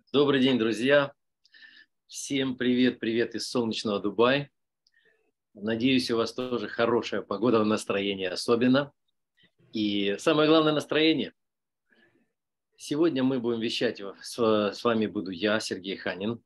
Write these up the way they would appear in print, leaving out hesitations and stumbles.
Добрый день, друзья! Всем привет, привет из солнечного Дубая. Надеюсь, у вас тоже хорошая погода, настроение особенно. И самое главное настроение. Сегодня мы будем вещать, с вами буду я, Сергей Ханин.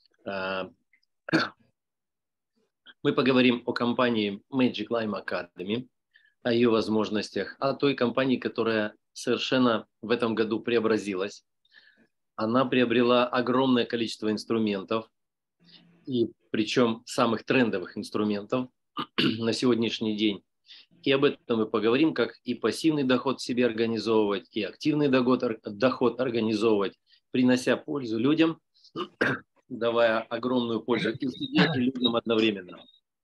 Мы поговорим о компании Magic Lime Academy, о ее возможностях, о той компании, которая совершенно в этом году преобразилась. Она приобрела огромное количество инструментов, и причем самых трендовых инструментов на сегодняшний день. И об этом мы поговорим, как и пассивный доход себе организовывать, и активный доход организовывать, принося пользу людям, давая огромную пользу и себе, и людям одновременно.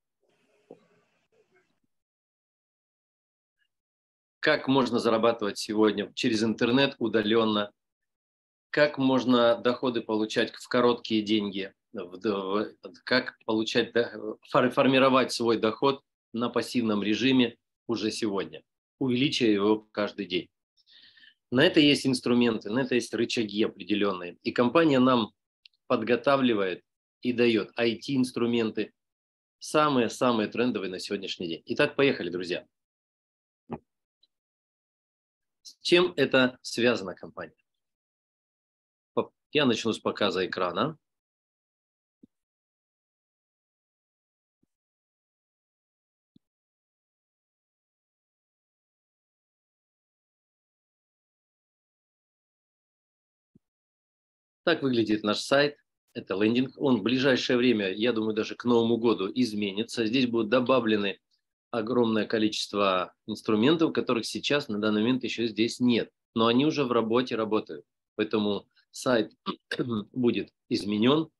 Как можно зарабатывать сегодня через интернет удаленно, как можно доходы получать в короткие деньги, как формировать свой доход на пассивном режиме уже сегодня, увеличивая его каждый день. На это есть инструменты, на это есть рычаги определенные. И компания нам подготавливает и дает IT-инструменты, самые-самые трендовые на сегодняшний день. Итак, поехали, друзья. С чем это связана компания? Я начну с показа экрана. Так выглядит наш сайт. Это лендинг. Он в ближайшее время, я думаю, даже к Новому году изменится. Здесь будут добавлены огромное количество инструментов, которых сейчас на данный момент еще здесь нет. Но они уже в работе работают. Поэтому сайт будет изменен.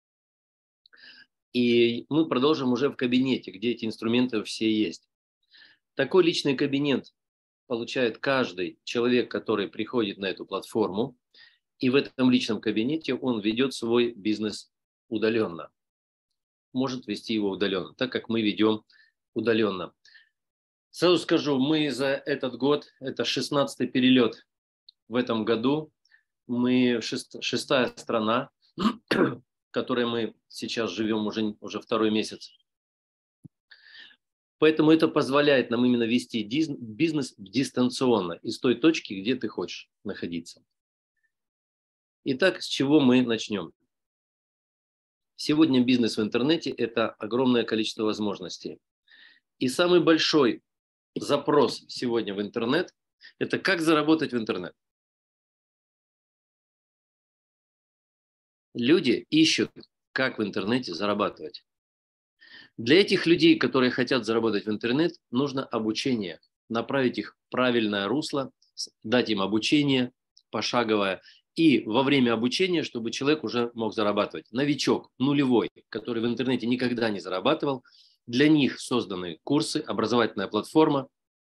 И мы продолжим уже в кабинете, где эти инструменты все есть. Такой личный кабинет получает каждый человек, который приходит на эту платформу. И в этом личном кабинете он ведет свой бизнес удаленно. Может вести его удаленно, так как мы ведем удаленно. Сразу скажу, мы за этот год, это 16-й перелет в этом году, мы шестая страна, в которой мы сейчас живем уже второй месяц. Поэтому это позволяет нам именно вести бизнес дистанционно из той точки, где ты хочешь находиться. Итак, с чего мы начнем? Сегодня бизнес в интернете – это огромное количество возможностей. И самый большой запрос сегодня в интернет – это как заработать в интернет. Люди ищут, как в интернете зарабатывать. Для этих людей, которые хотят заработать в интернет, нужно обучение, направить их в правильное русло, дать им обучение пошаговое. И во время обучения, чтобы человек уже мог зарабатывать. Новичок, нулевой, который в интернете никогда не зарабатывал, для них созданы курсы, образовательная платформа,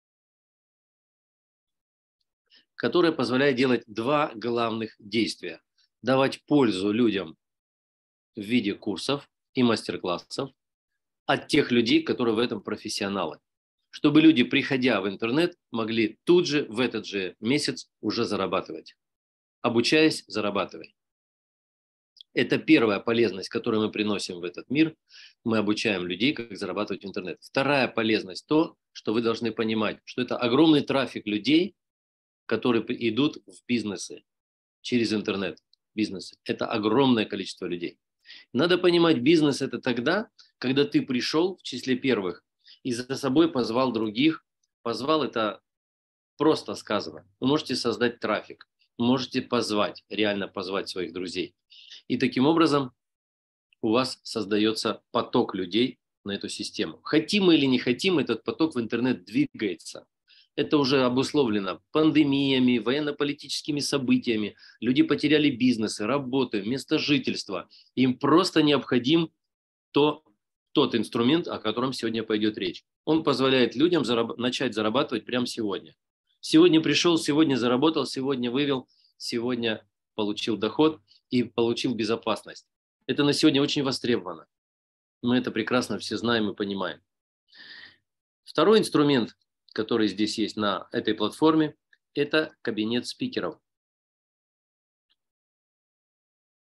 которая позволяет делать два главных действия. Давать пользу людям в виде курсов и мастер-классов от тех людей, которые в этом профессионалы. Чтобы люди, приходя в интернет, могли тут же, в этот же месяц уже зарабатывать. Обучаясь, зарабатывай. Это первая полезность, которую мы приносим в этот мир. Мы обучаем людей, как зарабатывать в интернет. Вторая полезность – то, что вы должны понимать, что это огромный трафик людей, которые идут в бизнесы через интернет. Бизнесы. Это огромное количество людей. Надо понимать, бизнес – это тогда, когда ты пришел в числе первых и за собой позвал других. Позвал – это просто сказано. Вы можете создать трафик, можете позвать, реально позвать своих друзей. И таким образом у вас создается поток людей на эту систему. Хотим мы или не хотим, этот поток в интернет двигается. Это уже обусловлено пандемиями, военно-политическими событиями. Люди потеряли бизнесы, работы, место жительства. Им просто необходим тот инструмент, о котором сегодня пойдет речь. Он позволяет людям начать зарабатывать прямо сегодня. Сегодня пришел, сегодня заработал, сегодня вывел, сегодня получил доход и получил безопасность. Это на сегодня очень востребовано. Мы это прекрасно все знаем и понимаем. Второй инструмент, который здесь есть на этой платформе, это кабинет спикеров.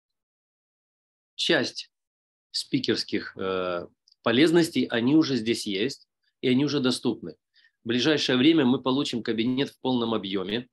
часть спикерских полезностей, они уже здесь есть, и они уже доступны. В ближайшее время мы получим кабинет в полном объеме.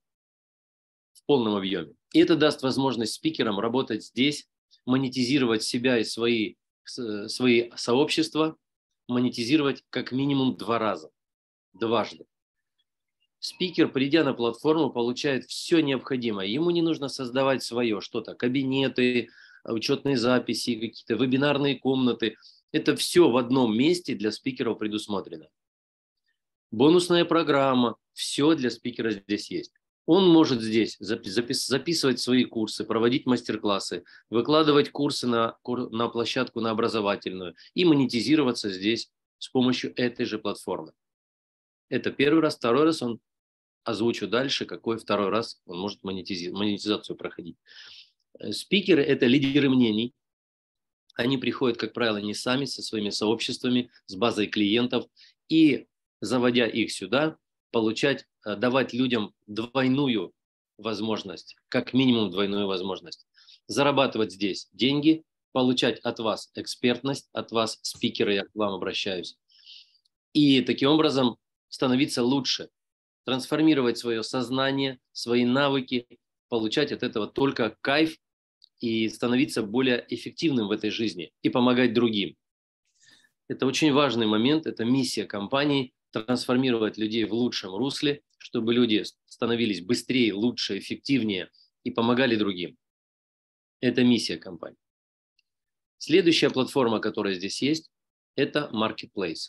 И это даст возможность спикерам работать здесь, монетизировать себя и свои сообщества, монетизировать как минимум дважды. Спикер, придя на платформу, получает все необходимое. Ему не нужно создавать свое что-то, кабинеты, учетные записи, какие-то вебинарные комнаты. Это все в одном месте для спикеров предусмотрено. Бонусная программа, все для спикера здесь есть. Он может здесь записывать свои курсы, проводить мастер-классы, выкладывать курсы на площадку, на образовательную и монетизироваться здесь с помощью этой же платформы. Это первый раз. Второй раз он озвучу дальше, какой второй раз он может монетизацию проходить. Спикеры – это лидеры мнений. Они приходят, как правило, не сами, со своими сообществами, с базой клиентов. И, заводя их сюда, давать людям двойную возможность, как минимум двойную возможность. Зарабатывать здесь деньги, получать от вас экспертность, от вас спикеры, я к вам обращаюсь. И таким образом становиться лучше, трансформировать свое сознание, свои навыки, получать от этого только кайф и становиться более эффективным в этой жизни и помогать другим. Это очень важный момент, это миссия компании – трансформировать людей в лучшем русле, чтобы люди становились быстрее, лучше, эффективнее и помогали другим. Это миссия компании. Следующая платформа, которая здесь есть, это Marketplace.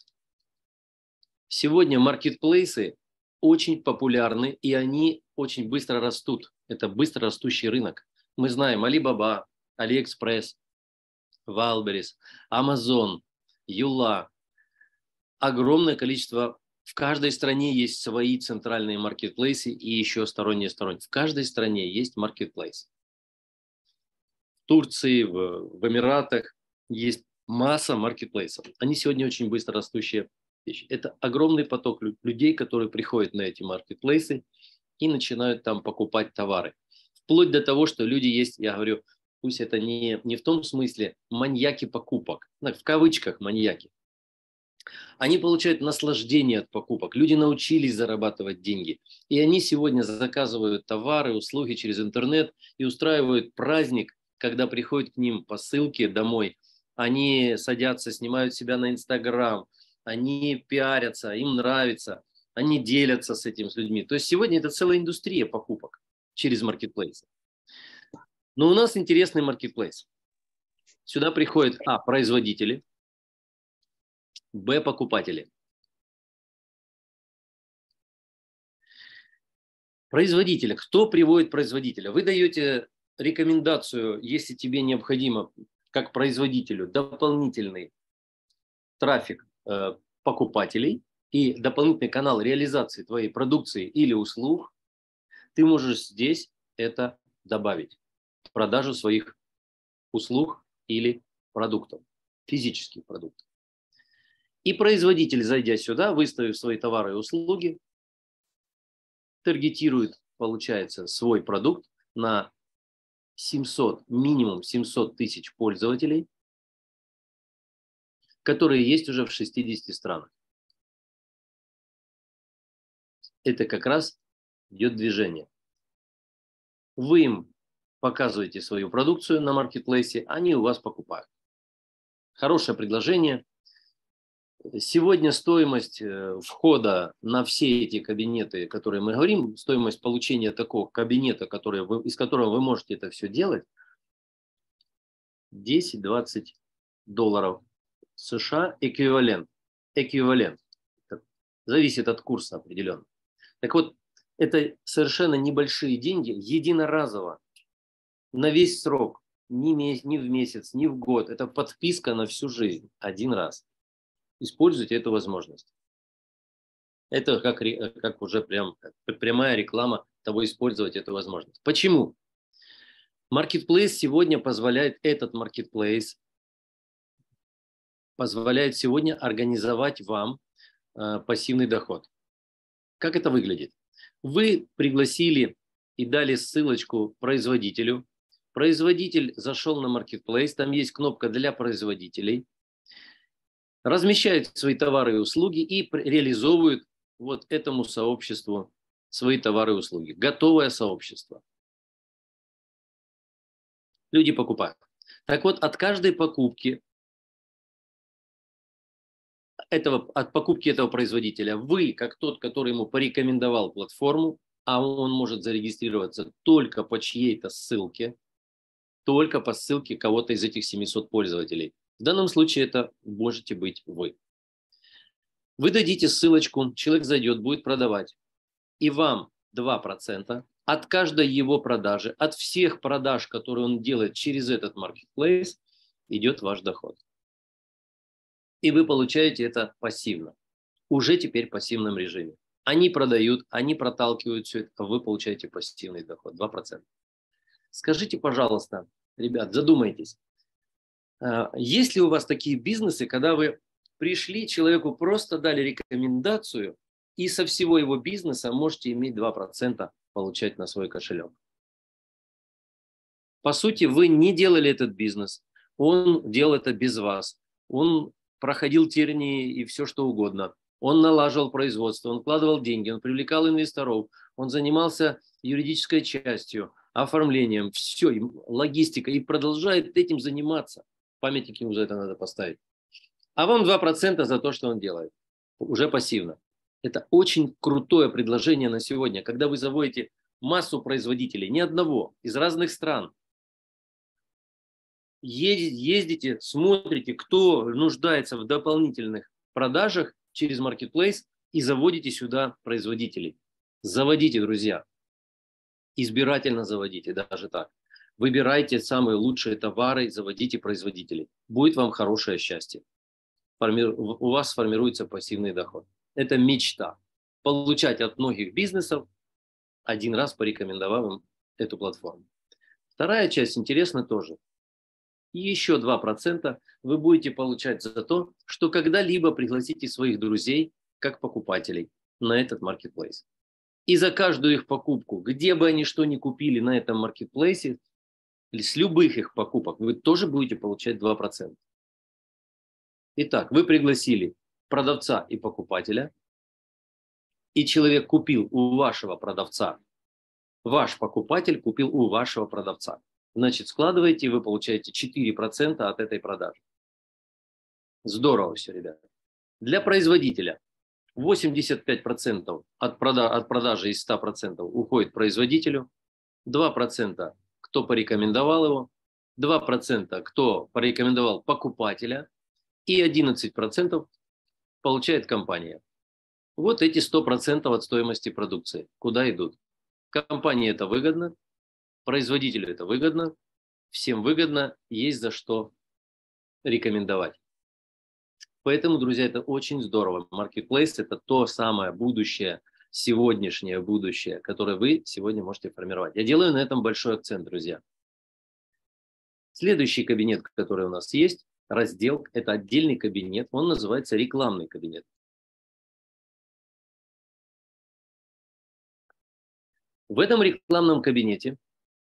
Сегодня маркетплейсы очень популярны, и они очень быстро растут. Это быстро растущий рынок. Мы знаем Alibaba, AliExpress, Wildberries, Amazon, Юла. Огромное количество. В каждой стране есть свои центральные маркетплейсы и еще сторонние. В каждой стране есть маркетплейс. В Турции, в Эмиратах есть масса маркетплейсов. Они сегодня очень быстро растущие вещи. Это огромный поток людей, которые приходят на эти маркетплейсы и начинают там покупать товары. Вплоть до того, что люди есть, я говорю, пусть это не в том смысле маньяки покупок, в кавычках маньяки. Они получают наслаждение от покупок. Люди научились зарабатывать деньги. И они сегодня заказывают товары, услуги через интернет и устраивают праздник, когда приходят к ним посылки домой. Они садятся, снимают себя на Инстаграм, они пиарятся, им нравится, они делятся с этим, с людьми. То есть сегодня это целая индустрия покупок через маркетплейсы. Но у нас интересный маркетплейс. Сюда приходят производители, покупатели. Производителя. Кто приводит производителя? Вы даете рекомендацию, если тебе необходимо, как производителю, дополнительный трафик покупателей и дополнительный канал реализации твоей продукции или услуг, ты можешь здесь это добавить в продажу своих услуг или продуктов, физических продуктов. И производитель, зайдя сюда, выставив свои товары и услуги, таргетирует, получается, свой продукт на минимум 700 тысяч пользователей, которые есть уже в 60 странах. Это как раз идет движение. Вы им показываете свою продукцию на маркетплейсе, они у вас покупают. Хорошее предложение. Сегодня стоимость входа на все эти кабинеты, которые мы говорим, стоимость получения такого кабинета, из которого вы можете это все делать, $10-20 США эквивалент. Зависит от курса определенно. Так вот, это совершенно небольшие деньги, единоразово, на весь срок, ни в месяц, ни в год. Это подписка на всю жизнь, один раз. Используйте эту возможность. Это как уже прямая реклама того, использовать эту возможность. Почему? Маркетплейс сегодня этот маркетплейс позволяет сегодня организовать вам пассивный доход. Как это выглядит? Вы пригласили и дали ссылочку производителю, Производитель зашел на Marketplace, там есть кнопка для производителей, размещает свои товары и услуги и реализовывает вот этому сообществу свои товары и услуги. Готовое сообщество. Люди покупают. Так вот, от каждой покупки от покупки этого производителя вы, как тот, который ему порекомендовал платформу, а он может зарегистрироваться только по чьей-то ссылке, только по ссылке кого-то из этих 700 пользователей. В данном случае это можете быть вы. Вы дадите ссылочку, человек зайдет, будет продавать, и вам 2% от каждой его продажи, от всех продаж, которые он делает через этот marketplace, идет ваш доход. И вы получаете это пассивно. Уже теперь в пассивном режиме. Они продают, они проталкивают все это, а вы получаете пассивный доход 2%. Скажите, пожалуйста, ребят, задумайтесь. Есть ли у вас такие бизнесы, когда вы пришли, человеку просто дали рекомендацию, и со всего его бизнеса можете иметь 2% получать на свой кошелек? По сути, вы не делали этот бизнес, он делал это без вас. Он проходил тернии и все что угодно. Он налаживал производство, он вкладывал деньги, он привлекал инвесторов, он занимался юридической частью, оформлением, все, логистика, и продолжает этим заниматься. Памятник ему за это надо поставить. А вам 2% за то, что он делает. Уже пассивно. Это очень крутое предложение на сегодня, когда вы заводите массу производителей, не одного, из разных стран. Ездите, смотрите, кто нуждается в дополнительных продажах через Marketplace, и заводите сюда производителей. Заводите, друзья. Избирательно заводите, даже так. Выбирайте самые лучшие товары, заводите производителей. Будет вам хорошее счастье. У вас сформируется пассивный доход. Это мечта. Получать от многих бизнесов, один раз порекомендовав им эту платформу. Вторая часть интересна тоже. И еще 2% вы будете получать за то, что когда-либо пригласите своих друзей как покупателей на этот маркетплейс. И за каждую их покупку, где бы они что ни купили на этом маркетплейсе, или с любых их покупок, вы тоже будете получать 2%. Итак, вы пригласили продавца и покупателя, и человек купил у вашего продавца, ваш покупатель купил у вашего продавца. Значит, складываете, и вы получаете 4% от этой продажи. Здорово все, ребята. Для производителя 85% от продажи из 100% уходит производителю, 2% кто порекомендовал его, 2% кто порекомендовал покупателя, и 11% получает компания. Вот эти 100% от стоимости продукции. Куда идут? Компании это выгодно, производителю это выгодно, всем выгодно, есть за что рекомендовать. Поэтому, друзья, это очень здорово. Marketplace – это то самое будущее, сегодняшнее будущее, которое вы сегодня можете формировать. Я делаю на этом большой акцент, друзья. Следующий кабинет, который у нас есть, раздел, это отдельный кабинет, он называется рекламный кабинет. В этом рекламном кабинете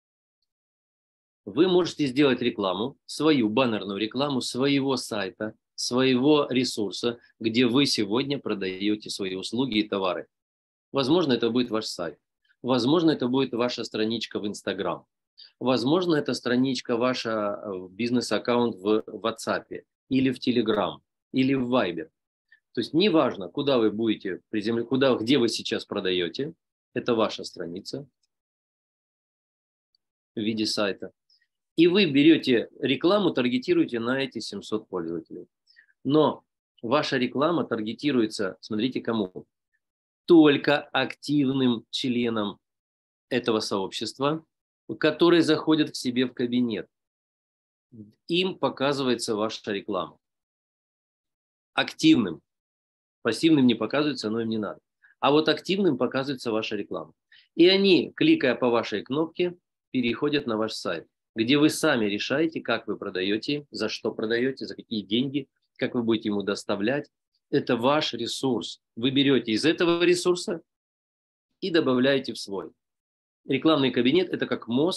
вы можете сделать рекламу, свою баннерную рекламу своего сайта, своего ресурса, где вы сегодня продаете свои услуги и товары. Возможно, это будет ваш сайт. Возможно, это будет ваша страничка в Instagram. Возможно, это страничка ваша, бизнес-аккаунт в WhatsApp или в Telegram или в Viber. То есть неважно, куда вы будете где вы сейчас продаете, это ваша страница в виде сайта. И вы берете рекламу, таргетируете на эти 700 пользователей. Но ваша реклама таргетируется, смотрите, кому? Только активным членам этого сообщества, которые заходят к себе в кабинет. Им показывается ваша реклама. Активным. Пассивным не показывается, но им не надо. А вот активным показывается ваша реклама. И они, кликая по вашей кнопке, переходят на ваш сайт, где вы сами решаете, как вы продаете, за что продаете, за какие деньги, как вы будете ему доставлять. Это ваш ресурс. Вы берете из этого ресурса и добавляете в свой. Рекламный кабинет – это как мост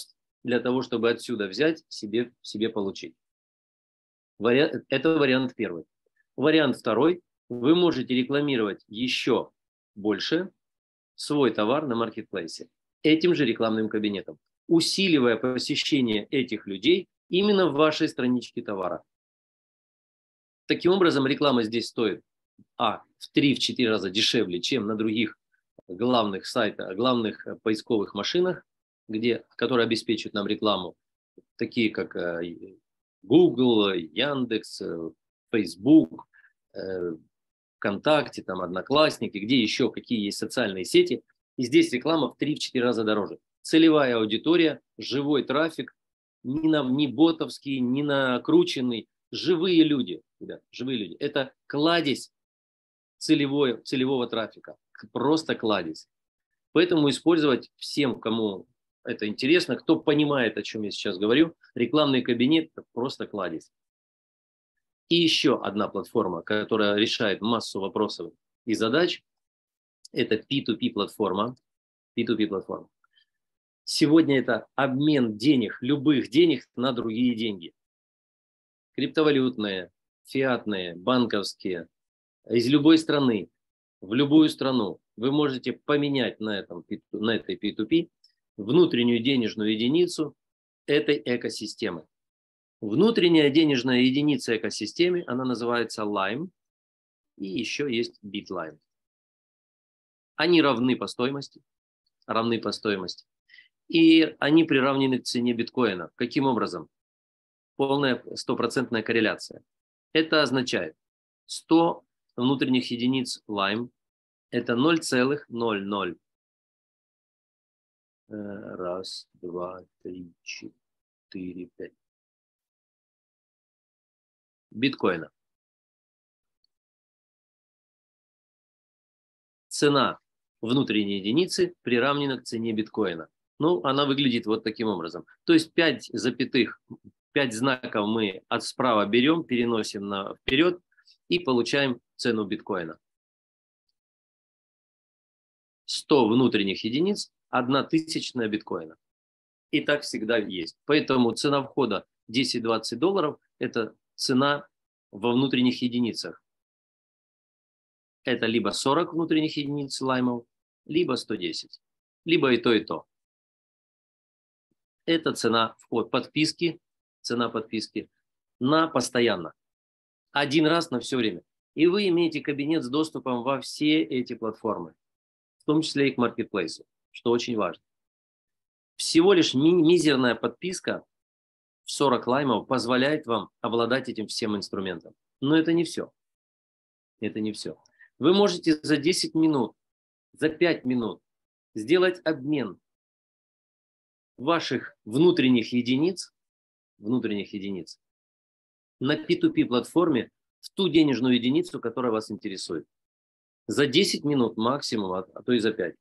для того, чтобы отсюда взять, себе получить. Это вариант первый. Вариант второй. Вы можете рекламировать еще больше свой товар на маркетплейсе этим же рекламным кабинетом, усиливая посещение этих людей именно в вашей страничке товара. Таким образом, реклама здесь стоит в 3-4 раза дешевле, чем на других главных сайтах, главных поисковых машинах, которые обеспечивают нам рекламу, такие как Google, Яндекс, Facebook, ВКонтакте, там, Одноклассники, где еще какие есть социальные сети. И здесь реклама в 3-4 раза дороже. Целевая аудитория, живой трафик, не ботовский, не накрученный, живые люди. Ребят, живые люди. Это кладезь целевого трафика. Просто кладезь. Поэтому использовать всем, кому это интересно, кто понимает, о чем я сейчас говорю, рекламный кабинет – это просто кладезь. И еще одна платформа, которая решает массу вопросов и задач, это P2P платформа. P2P платформа. Сегодня это обмен денег, любых денег на другие деньги. Криптовалютные, фиатные, банковские, из любой страны, в любую страну. Вы можете поменять на этой P2P внутреннюю денежную единицу этой экосистемы. Внутренняя денежная единица экосистемы, она называется Lime, и еще есть Bitline. Они равны по стоимости, и они приравнены к цене биткоина. Каким образом? Полная стопроцентная корреляция. Это означает 100 внутренних единиц Lime, это 0,00. Раз, два, три, четыре, пять. Биткоина. Цена внутренней единицы приравнена к цене биткоина. Ну, она выглядит вот таким образом. То есть 5 знаков мы от справа берем, переносим вперед и получаем цену биткоина. 100 внутренних единиц, 1 тысячная биткоина. И так всегда есть. Поэтому цена входа $10-20 – это цена во внутренних единицах. Это либо 40 внутренних единиц лаймов, либо 110. Либо и то, и то. Это цена подписки, цена подписки на постоянно. Один раз на все время. И вы имеете кабинет с доступом во все эти платформы, в том числе и к маркетплейсу, что очень важно. Всего лишь мизерная подписка в 40 лаймов позволяет вам обладать этим всем инструментом. Но это не все. Это не все. Вы можете за 10 минут, за 5 минут сделать обмен ваших внутренних единиц на P2P платформе в ту денежную единицу, которая вас интересует. За 10 минут максимум, а то и за 5.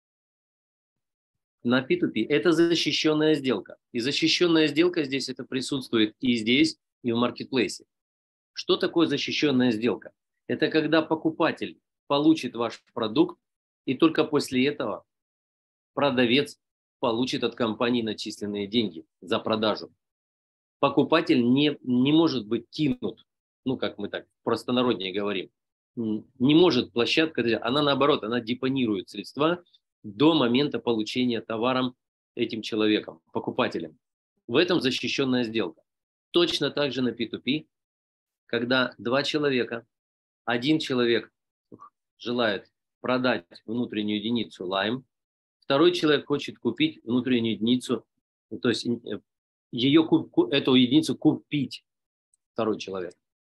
На P2P это защищенная сделка. И защищенная сделка здесь это присутствует и здесь, и в маркетплейсе. Что такое защищенная сделка? Это когда покупатель получит ваш продукт, и только после этого продавец получит от компании начисленные деньги за продажу. Покупатель не может быть кинут, ну как мы так в простонародье говорим, не может площадка, она наоборот, она депонирует средства до момента получения товаром этим человеком, покупателем. В этом защищенная сделка. Точно так же на P2P, когда два человека, один человек желает продать внутреннюю единицу Lime, второй человек хочет купить внутреннюю единицу, то есть эту единицу купить второй человек.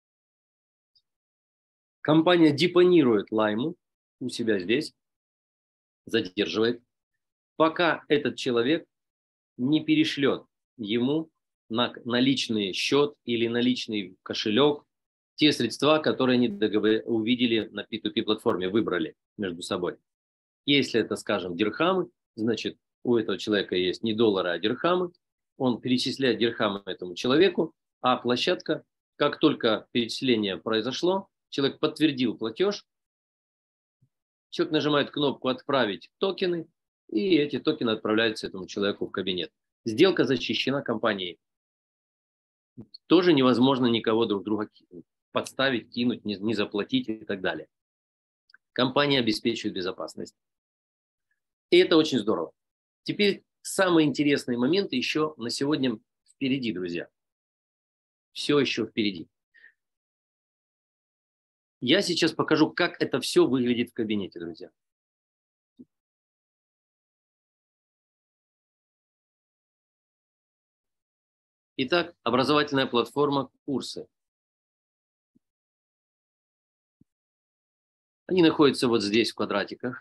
Компания депонирует Lime у себя здесь, задерживает, пока этот человек не перешлет ему на наличный счет или наличный кошелек те средства, которые они увидели на P2P платформе, выбрали между собой. Если это, скажем, дирхамы, значит, у этого человека есть не доллары, а дирхамы. Он перечисляет дирхамы этому человеку, а площадка, как только перечисление произошло, человек подтвердил платеж, человек нажимает кнопку «Отправить токены», и эти токены отправляются этому человеку в кабинет. Сделка защищена компанией. Тоже невозможно никого друг друга подставить, кинуть, не заплатить и так далее. Компания обеспечивает безопасность. И это очень здорово. Теперь самые интересные моменты еще на сегодня впереди, друзья. Все еще впереди. Я сейчас покажу, как это все выглядит в кабинете, друзья. Итак, образовательная платформа «Курсы». Они находятся вот здесь, в квадратиках.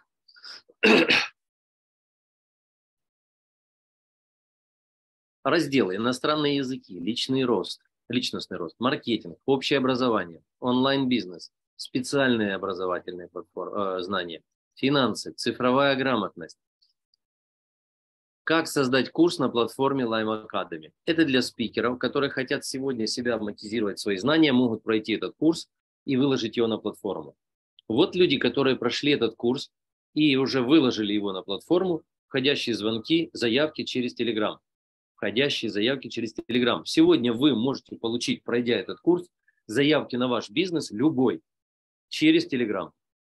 Разделы: иностранные языки, личностный рост, маркетинг, общее образование, онлайн-бизнес, специальные образовательные знания, финансы, цифровая грамотность. Как создать курс на платформе Lime Academy? Это для спикеров, которые хотят сегодня себя автоматизировать свои знания, могут пройти этот курс и выложить его на платформу. Вот люди, которые прошли этот курс и уже выложили его на платформу, входящие звонки, заявки через Telegram. Входящие заявки через Telegram. Сегодня вы можете получить, пройдя этот курс, заявки на ваш бизнес любой через Telegram.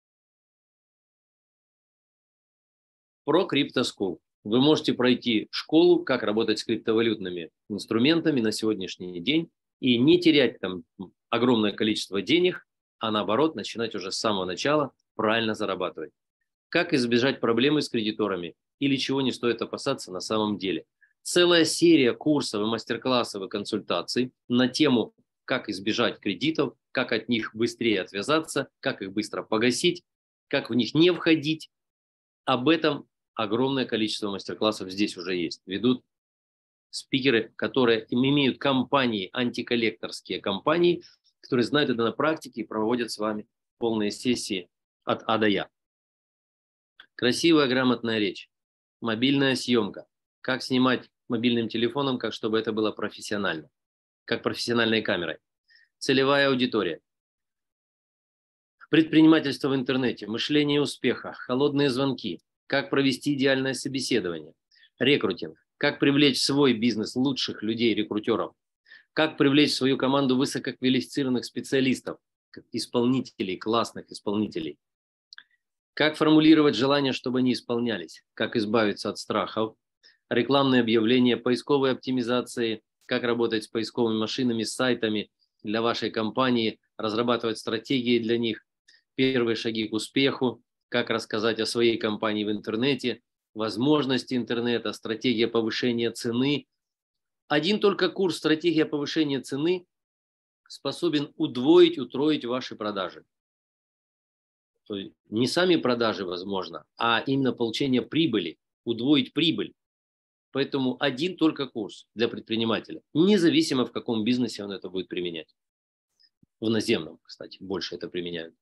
Про CryptoSchool. Вы можете пройти школу, как работать с криптовалютными инструментами на сегодняшний день и не терять там огромное количество денег, а наоборот начинать уже с самого начала правильно зарабатывать. Как избежать проблемы с кредиторами или чего не стоит опасаться на самом деле. Целая серия курсов и мастер-классов и консультаций на тему, как избежать кредитов, как от них быстрее отвязаться, как их быстро погасить, как в них не входить. Об этом огромное количество мастер-классов здесь уже есть. Ведут спикеры, которые имеют компании, антиколлекторские компании, которые знают это на практике и проводят с вами полные сессии от А до Я. Красивая, грамотная речь, мобильная съемка. Как снимать мобильным телефоном, как чтобы это было профессионально, как профессиональной камерой. Целевая аудитория. Предпринимательство в интернете, мышление успеха, холодные звонки. Как провести идеальное собеседование. Рекрутинг. Как привлечь в свой бизнес лучших людей, рекрутеров. Как привлечь в свою команду высококвалифицированных специалистов, исполнителей, классных исполнителей. Как формулировать желания, чтобы они исполнялись. Как избавиться от страхов. Рекламные объявления, поисковые оптимизации, как работать с поисковыми машинами, с сайтами для вашей компании, разрабатывать стратегии для них, первые шаги к успеху, как рассказать о своей компании в интернете, возможности интернета, стратегия повышения цены. Один только курс «Стратегия повышения цены» способен удвоить, утроить ваши продажи. То есть не сами продажи, возможно, а именно получение прибыли, удвоить прибыль. Поэтому один только курс для предпринимателя, независимо в каком бизнесе он это будет применять. В наземном, кстати, больше это применяют.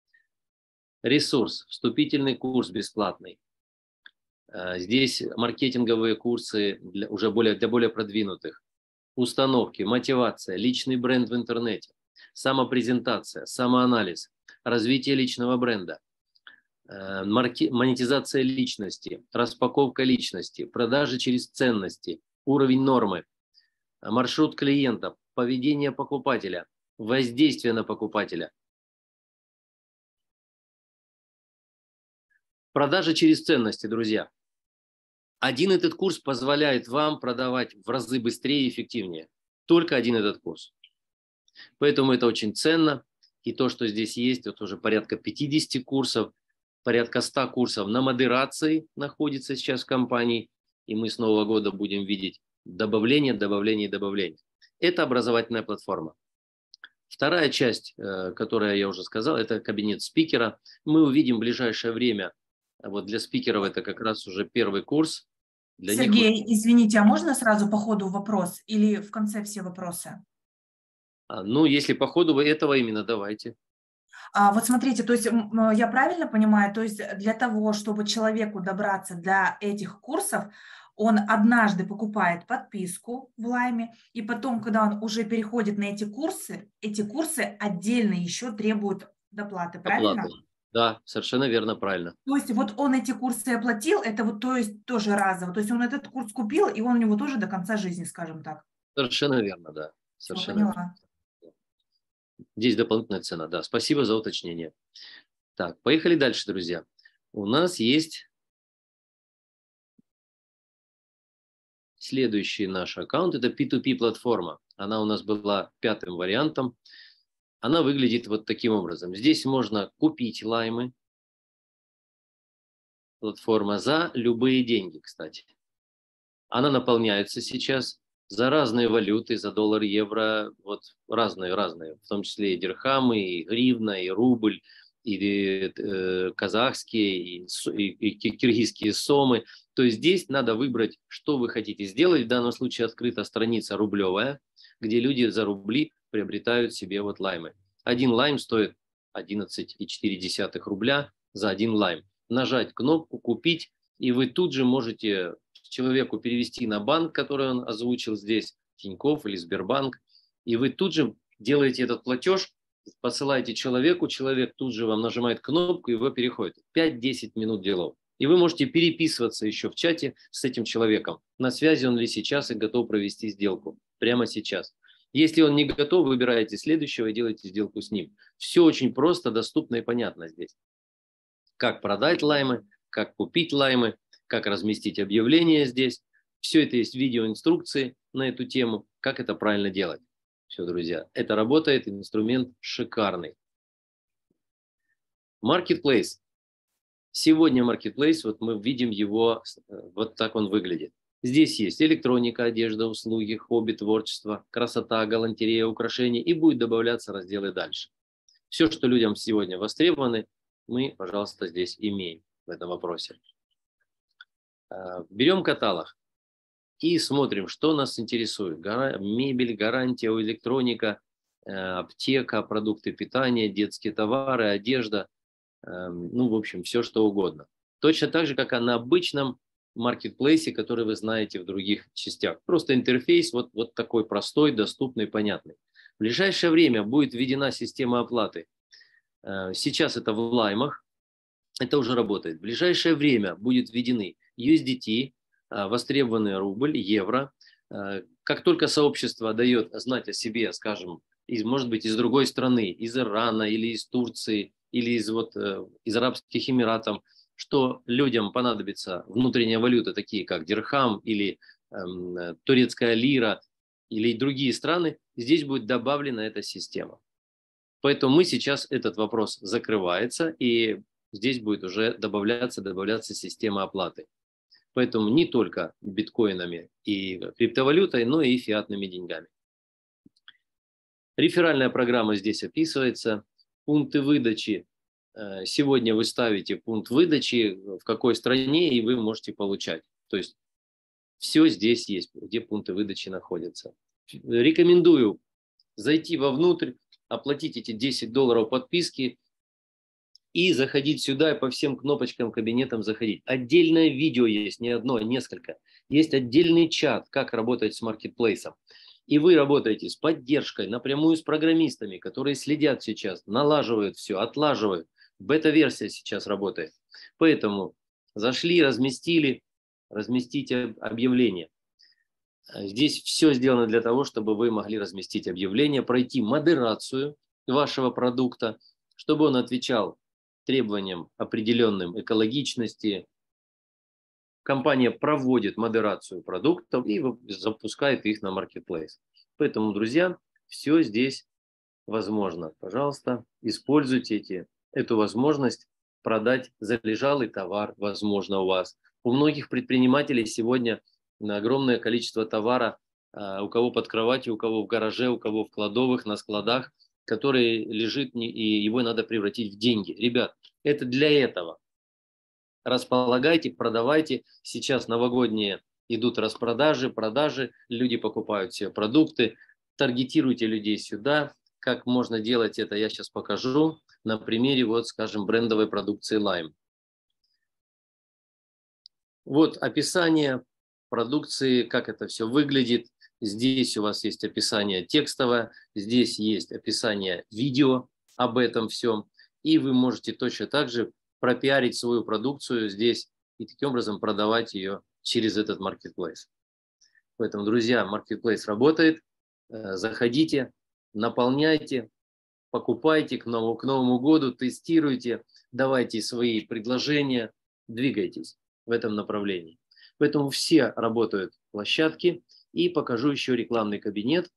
Ресурс, вступительный курс бесплатный. Здесь маркетинговые курсы для более продвинутых. Установки, мотивация, личный бренд в интернете, самопрезентация, самоанализ, развитие личного бренда. Монетизация личности, распаковка личности, продажи через ценности, уровень нормы, маршрут клиента, поведение покупателя, воздействие на покупателя. Продажи через ценности, друзья. Один этот курс позволяет вам продавать в разы быстрее и эффективнее. Только один этот курс. Поэтому это очень ценно. И то, что здесь есть, вот уже порядка 50 курсов, порядка 100 курсов на модерации находится сейчас в компании, и мы с Нового года будем видеть добавление. Это образовательная платформа. Вторая часть, которую я уже сказал, это кабинет спикера. Мы увидим в ближайшее время, вот для спикеров это как раз уже первый курс. Для Сергей, извините, а можно сразу по ходу вопрос или в конце все вопросы? Ну, если по ходу этого именно, давайте. Вот смотрите, то есть я правильно понимаю, то есть для того, чтобы человеку добраться до этих курсов, он однажды покупает подписку в Лайме, и потом, когда он уже переходит на эти курсы отдельно еще требуют доплаты, правильно? Оплаты. Да, совершенно верно, правильно. То есть вот он эти курсы оплатил, это вот, то есть тоже разово. То есть он этот курс купил, и он у него тоже до конца жизни, скажем так. Совершенно верно, да. Все, Совершенно верно. поняла. Здесь дополнительная цена, да. Спасибо за уточнение. Так, поехали дальше, друзья. У нас есть следующий наш аккаунт. Это P2P платформа. Она у нас была 5-м вариантом. Она выглядит вот таким образом. Здесь можно купить лаймы. Платформа за любые деньги, кстати. Она наполняется сейчас за разные валюты, за доллар, евро, вот разные, в том числе и дирхамы, и гривна, и рубль, и казахские, и киргизские сомы. То есть здесь надо выбрать, что вы хотите сделать. В данном случае открыта страница рублевая, где люди за рубли приобретают себе вот лаймы. Один лайм стоит 11,4 рубля за один лайм. Нажать кнопку «Купить», и вы тут же можете человеку перевести на банк, который он озвучил здесь, Тинькофф или Сбербанк, и вы тут же делаете этот платеж, посылаете человеку, человек тут же вам нажимает кнопку, и его переходит. 5-10 минут делов. И вы можете переписываться еще в чате с этим человеком. На связи он ли сейчас и готов провести сделку. Прямо сейчас. Если он не готов, выбираете следующего и делаете сделку с ним. Все очень просто, доступно и понятно здесь. Как продать лаймы, как купить лаймы, как разместить объявление здесь. Все это есть видеоинструкции на эту тему, как это правильно делать. Все, друзья, это работает, инструмент шикарный. Marketplace. Сегодня Marketplace, вот мы видим его, вот так он выглядит. Здесь есть электроника, одежда, услуги, хобби, творчество, красота, галантерея, украшения, и будет добавляться разделы дальше. Все, что людям сегодня востребованы, мы, пожалуйста, здесь имеем в этом вопросе. Берем каталог и смотрим, что нас интересует. Мебель, гарантия, электроника, аптека, продукты питания, детские товары, одежда, ну, в общем, все, что угодно. Точно так же, как и на обычном маркетплейсе, который вы знаете в других частях. Просто интерфейс вот такой простой, доступный, понятный. В ближайшее время будет введена система оплаты. Сейчас это в лаймах, это уже работает. В ближайшее время будут введены USDT, востребованный рубль, евро. Как только сообщество дает знать о себе, скажем, может быть, из другой страны, из Ирана или из Турции, или из Арабских Эмиратов, что людям понадобится внутренняя валюта, такие как дирхам или турецкая лира или другие страны, здесь будет добавлена эта система. Поэтому мы сейчас этот вопрос закрывается, и здесь будет уже добавляться система оплаты. Поэтому не только биткоинами и криптовалютой, но и фиатными деньгами. Реферальная программа здесь описывается. Пункты выдачи. Сегодня вы ставите пункт выдачи, в какой стране, и вы можете получать. То есть все здесь есть, где пункты выдачи находятся. Рекомендую зайти вовнутрь, оплатить эти $10 подписки и заходить сюда и по всем кнопочкам, кабинетам заходить. Отдельное видео есть, не одно, а несколько. Есть отдельный чат, как работать с маркетплейсом. И вы работаете с поддержкой, напрямую с программистами, которые следят сейчас, налаживают все, отлаживают. Бета-версия сейчас работает. Поэтому зашли, разместите объявление. Здесь все сделано для того, чтобы вы могли разместить объявление, пройти модерацию вашего продукта, чтобы он отвечал требованиям определенным экологичности. Компания проводит модерацию продуктов и запускает их на маркетплейс. Поэтому, друзья, все здесь возможно. Пожалуйста, используйте эту возможность продать залежалый товар, возможно, у вас. У многих предпринимателей сегодня на огромное количество товара, у кого под кроватью, у кого в гараже, у кого в кладовых, на складах, который лежит, и его надо превратить в деньги. Ребят, это для этого. Располагайте, продавайте. Сейчас новогодние идут распродажи, продажи, люди покупают все продукты. Таргетируйте людей сюда. Как можно делать это, я сейчас покажу на примере, вот, скажем, брендовой продукции Lime. Вот описание продукции, как это все выглядит. Здесь у вас есть описание текстовое, здесь есть описание видео об этом всем. и вы можете точно так же пропиарить свою продукцию здесь и таким образом продавать ее через этот маркетплейс. Поэтому, друзья, маркетплейс работает. Заходите, наполняйте, покупайте к Новому году, тестируйте, давайте свои предложения, двигайтесь в этом направлении. Поэтому все работают площадки. И покажу еще рекламный кабинет.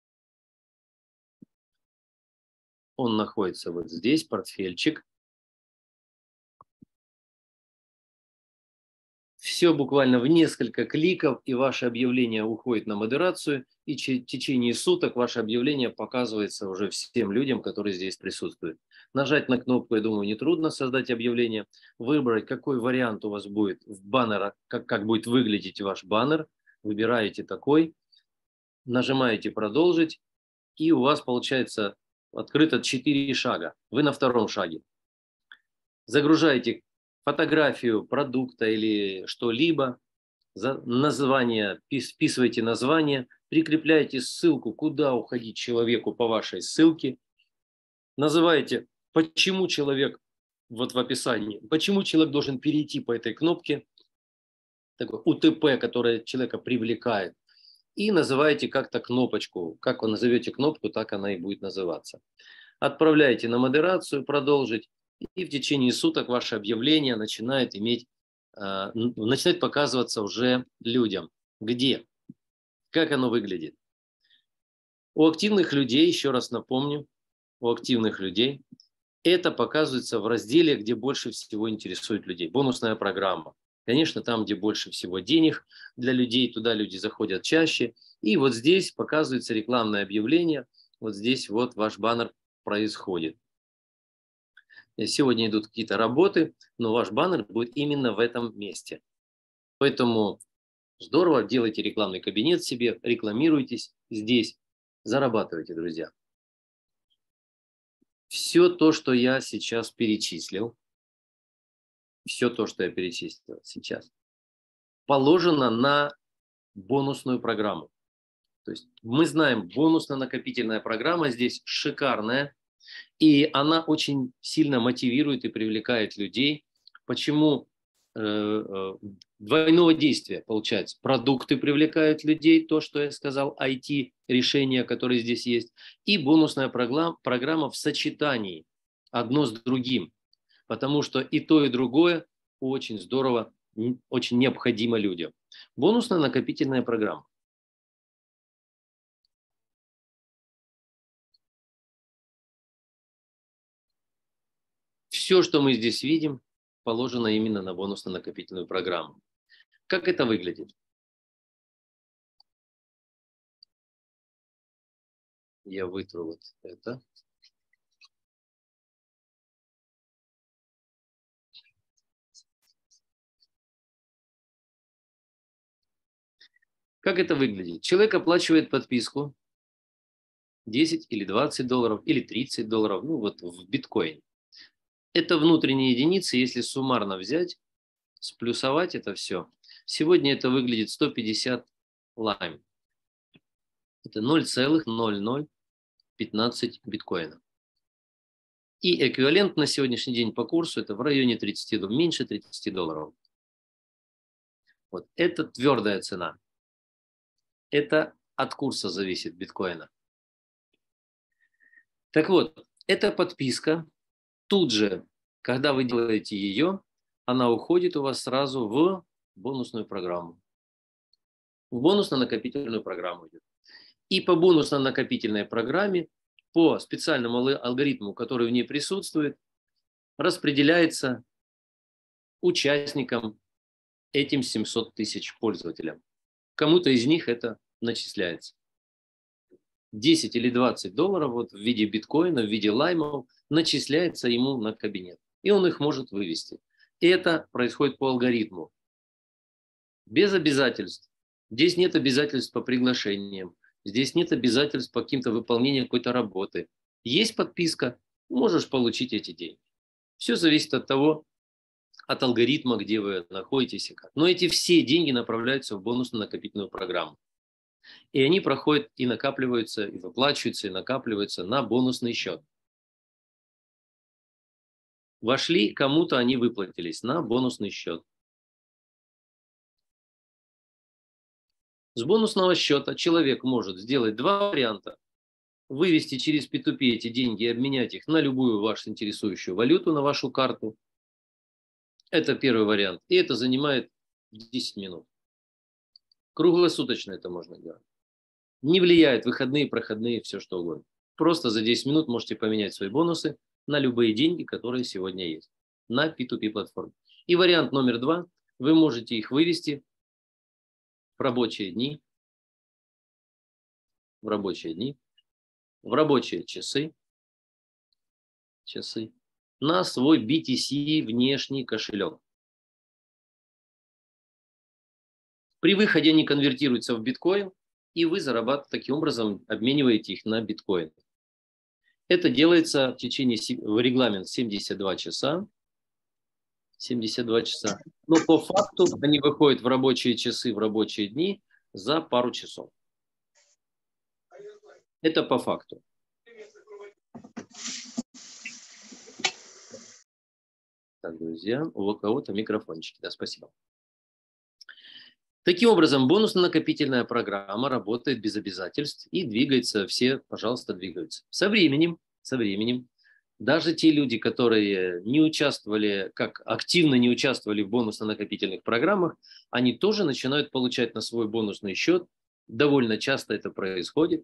Он находится вот здесь, портфельчик. Все буквально в несколько кликов, и ваше объявление уходит на модерацию, и в течение суток ваше объявление показывается уже всем людям, которые здесь присутствуют. Нажать на кнопку, я думаю, нетрудно создать объявление, выбрать, какой вариант у вас будет в баннере, как будет выглядеть ваш баннер, выбираете такой, нажимаете «Продолжить», и у вас получается открыто 4 шага. Вы на втором шаге. Загружаете фотографию продукта или что-либо, название, вписываете название, прикрепляете ссылку, куда уходить человеку по вашей ссылке, называете, почему человек, вот в описании, почему человек должен перейти по этой кнопке, такой УТП, которое человека привлекает, и называете как-то кнопочку. Как вы назовете кнопку, так она и будет называться. Отправляете на модерацию, продолжить, и в течение суток ваше объявление начинает показываться уже людям. Где? Как оно выглядит? У активных людей, еще раз напомню, у активных людей это показывается в разделе, где больше всего интересует людей. Бонусная программа. Конечно, там, где больше всего денег для людей, туда люди заходят чаще. И вот здесь показывается рекламное объявление. Вот здесь вот ваш баннер происходит. Сегодня идут какие-то работы, но ваш баннер будет именно в этом месте. Поэтому здорово, делайте рекламный кабинет себе, рекламируйтесь здесь, зарабатывайте, друзья. Все то, что я сейчас перечислил, все то, что я перечислил сейчас, положено на бонусную программу. То есть мы знаем, бонусно-накопительная программа здесь шикарная, и она очень сильно мотивирует и привлекает людей. Почему? Двойного действия получается. Продукты привлекают людей, то, что я сказал, IT-решения, которые здесь есть, и бонусная программа в сочетании одно с другим, потому что и то, и другое очень здорово, очень необходимо людям. Бонусная накопительная программа. Все, что мы здесь видим, положено именно на бонусно-накопительную программу. Как это выглядит? Я вытру вот это. Как это выглядит? Человек оплачивает подписку 10 или 20 долларов, или 30 долларов, ну вот в биткоин. Это внутренние единицы, если суммарно взять, сплюсовать это все. Сегодня это выглядит 150 лайм. Это 0,0015 биткоина. И эквивалент на сегодняшний день по курсу это в районе 30, меньше 30 долларов. Вот это твердая цена. Это от курса зависит биткоина. Так вот, эта подписка тут же, когда вы делаете ее, она уходит у вас сразу в бонусную программу. В бонусно-накопительную программу идет. И по бонусно-накопительной программе, по специальному алгоритму, который в ней присутствует, распределяется участникам этим 700 тысяч пользователям. Кому-то из них это начисляется. 10 или 20 долларов вот в виде биткоина, в виде лаймов начисляется ему на кабинет. И он их может вывести. И это происходит по алгоритму. Без обязательств. Здесь нет обязательств по приглашениям. Здесь нет обязательств по каким-то выполнениям какой-то работы. Есть подписка, можешь получить эти деньги. Все зависит от того, от алгоритма, где вы находитесь и как. Но эти все деньги направляются в бонусно-накопительную программу. И они проходят и накапливаются, и выплачиваются, и накапливаются на бонусный счет. Вошли, кому-то они выплатились на бонусный счет. С бонусного счета человек может сделать два варианта. Вывести через P2P эти деньги и обменять их на любую вашу интересующую валюту, на вашу карту. Это первый вариант. И это занимает 10 минут. Круглосуточно это можно делать. Не влияет выходные, проходные, все что угодно. Просто за 10 минут можете поменять свои бонусы на любые деньги, которые сегодня есть на P2P платформе. И вариант номер 2. Вы можете их вывести в рабочие дни, в рабочие часы на свой BTC внешний кошелек. При выходе они конвертируются в биткоин, и вы зарабатываете таким образом, обмениваете их на биткоин. Это делается в течение регламент 72 часа. 72 часа. Но по факту они выходят в рабочие часы, в рабочие дни за пару часов. Это по факту. Так, друзья, у кого-то микрофончики. Да, спасибо. Таким образом, бонусно-накопительная программа работает без обязательств и двигается, все, пожалуйста, двигаются. Со временем, даже те люди, которые не участвовали, как активно не участвовали в бонусно-накопительных программах, они тоже начинают получать на свой бонусный счет. Довольно часто это происходит.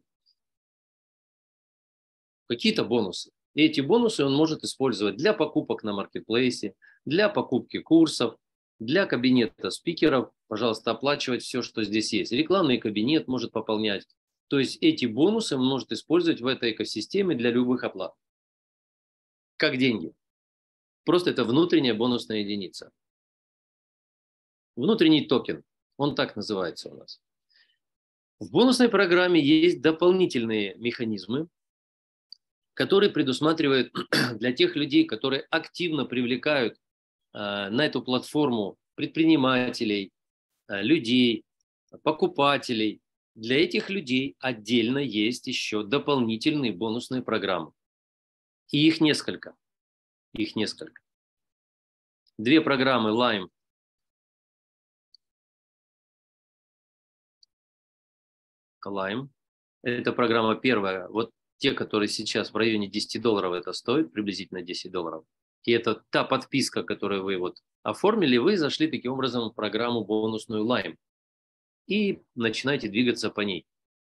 Какие-то бонусы. И эти бонусы он может использовать для покупок на маркетплейсе, для покупки курсов, для кабинета спикеров, пожалуйста, оплачивать все, что здесь есть. Рекламный кабинет может пополнять. То есть эти бонусы он может использовать в этой экосистеме для любых оплат. Как деньги. Просто это внутренняя бонусная единица. Внутренний токен. Он так называется у нас. В бонусной программе есть дополнительные механизмы, которые предусматривают для тех людей, которые активно привлекают на эту платформу предпринимателей, людей, покупателей. Для этих людей отдельно есть еще дополнительные бонусные программы. И их несколько. Две программы Lime. Это программа первая. Вот те, которые сейчас в районе $10 это стоит, приблизительно $10. И это та подписка, которую вы вот оформили, вы зашли таким образом в программу бонусную Lime. И начинаете двигаться по ней.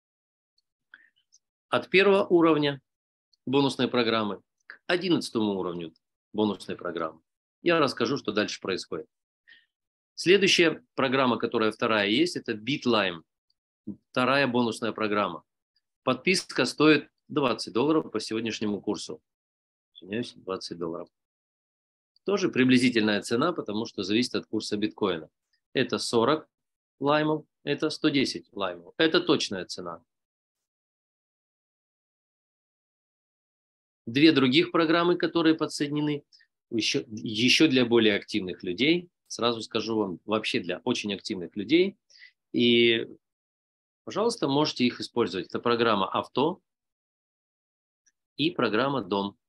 От первого уровня бонусной программы к 11 уровню бонусной программы. Я расскажу, что дальше происходит. Следующая программа, которая вторая есть, это BitLime. Вторая бонусная программа. Подписка стоит $20 по сегодняшнему курсу. Извиняюсь, $20. Тоже приблизительная цена, потому что зависит от курса биткоина. Это 40 лаймов, это 110 лаймов. Это точная цена. Две других программы, которые подсоединены, еще для более активных людей. Сразу скажу вам, вообще для очень активных людей. И, пожалуйста, можете их использовать. Это программа «Авто» и программа «Дом».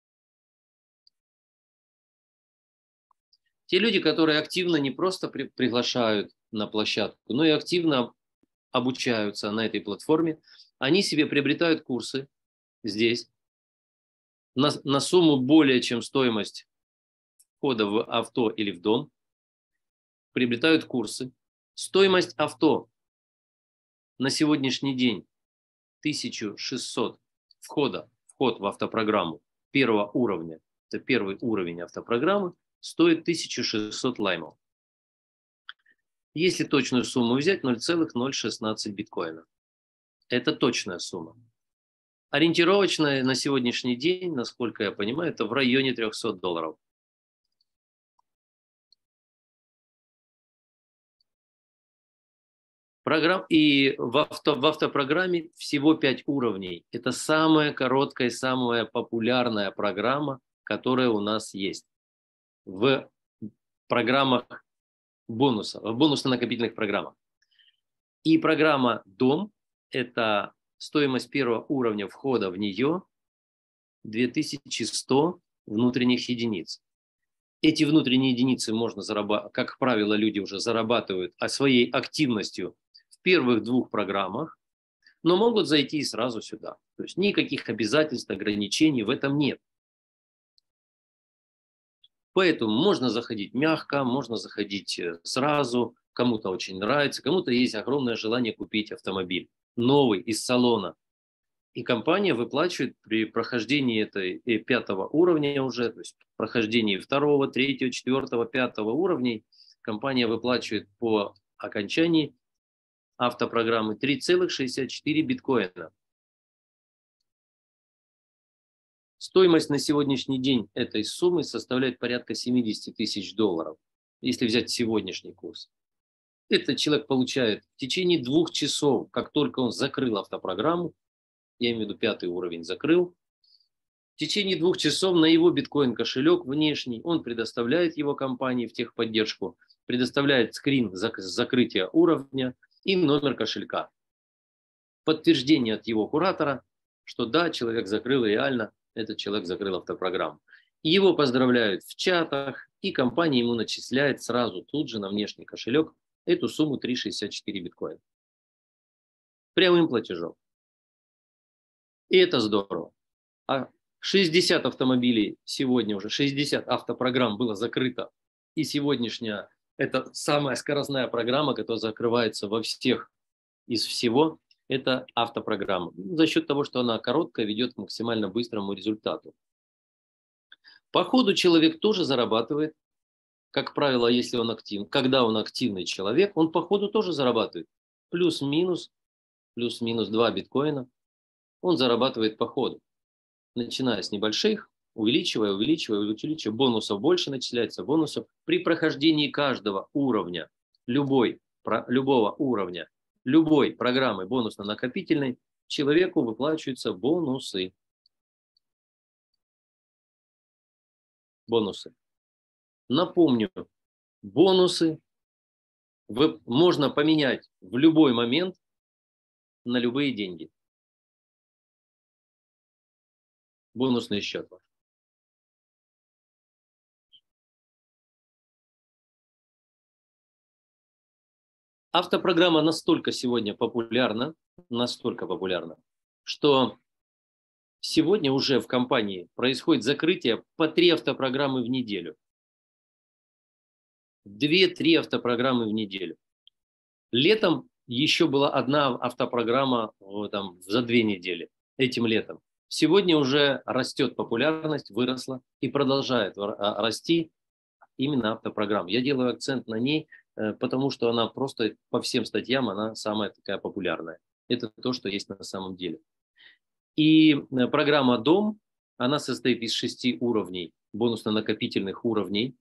Те люди, которые активно не просто приглашают на площадку, но и активно обучаются на этой платформе, они себе приобретают курсы здесь на сумму более чем стоимость входа в авто или в дом, приобретают курсы. Стоимость авто на сегодняшний день 1600 вход в автопрограмму первого уровня, это первый уровень автопрограммы, стоит 1600 лаймов. Если точную сумму взять, 0,016 биткоина. Это точная сумма. Ориентировочная на сегодняшний день, насколько я понимаю, это в районе $300. И в автопрограмме всего 5 уровней. Это самая короткая, самая популярная программа, которая у нас есть в программах бонуса, в бонусно-накопительных программах. И программа «Дом» – это стоимость первого уровня входа в нее 2100 внутренних единиц. Эти внутренние единицы можно зарабатывать, как правило, люди уже зарабатывают своей активностью в первых 2 программах, но могут зайти и сразу сюда. То есть никаких обязательств, ограничений в этом нет. Поэтому можно заходить мягко, можно заходить сразу, кому-то очень нравится, кому-то есть огромное желание купить автомобиль новый из салона. И компания выплачивает при прохождении этой 5-го уровня уже, то есть прохождении 2-го, 3-го, 4-го, 5-го уровней, компания выплачивает по окончании автопрограммы 3,64 биткоина. Стоимость на сегодняшний день этой суммы составляет порядка $70 тысяч, если взять сегодняшний курс. Этот человек получает в течение 2 часов, как только он закрыл автопрограмму, я имею в виду 5-й уровень закрыл, в течение 2 часов на его биткоин-кошелек внешний он предоставляет его компании в техподдержку, предоставляет скрин закрытия уровня и номер кошелька. Подтверждение от его куратора, что да, человек закрыл реально, этот человек закрыл автопрограмму. И его поздравляют в чатах, и компания ему начисляет сразу тут же на внешний кошелек эту сумму 3,64 биткоина. Прямым платежом. И это здорово. А 60 автомобилей сегодня уже, 60 автопрограмм было закрыто. И сегодняшняя, это самая скоростная программа, которая закрывается во всех из всего, это автопрограмма. За счет того, что она короткая, ведет к максимально быстрому результату. По ходу человек тоже зарабатывает. Как правило, если он активный, когда он активный человек, он по ходу тоже зарабатывает. Плюс-минус 2 биткоина он зарабатывает по ходу. Начиная с небольших, увеличивая, бонусов больше начисляется, бонусов. При прохождении каждого уровня, любого уровня, любой программы бонусно-накопительной, человеку выплачиваются бонусы. Бонусы. Напомню, бонусы можно поменять в любой момент на любые деньги. Бонусный счет ваш. Автопрограмма настолько сегодня популярна, что сегодня уже в компании происходит закрытие по 3 автопрограммы в неделю. 2-3 автопрограммы в неделю. Летом еще была одна автопрограмма за 2 недели, этим летом. Сегодня уже растет популярность, выросла и продолжает расти именно автопрограмма. Я делаю акцент на ней, потому что она просто по всем статьям, она самая такая популярная. Это то, что есть на самом деле. И программа «Дом», она состоит из 6 уровней, бонусно-накопительных уровней.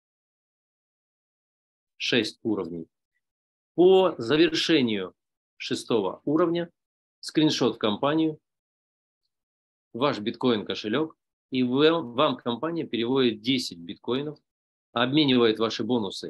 6 уровней. По завершению 6-го уровня скриншот в компанию, ваш биткоин-кошелек, и вам компания переводит 10 биткоинов, обменивает ваши бонусы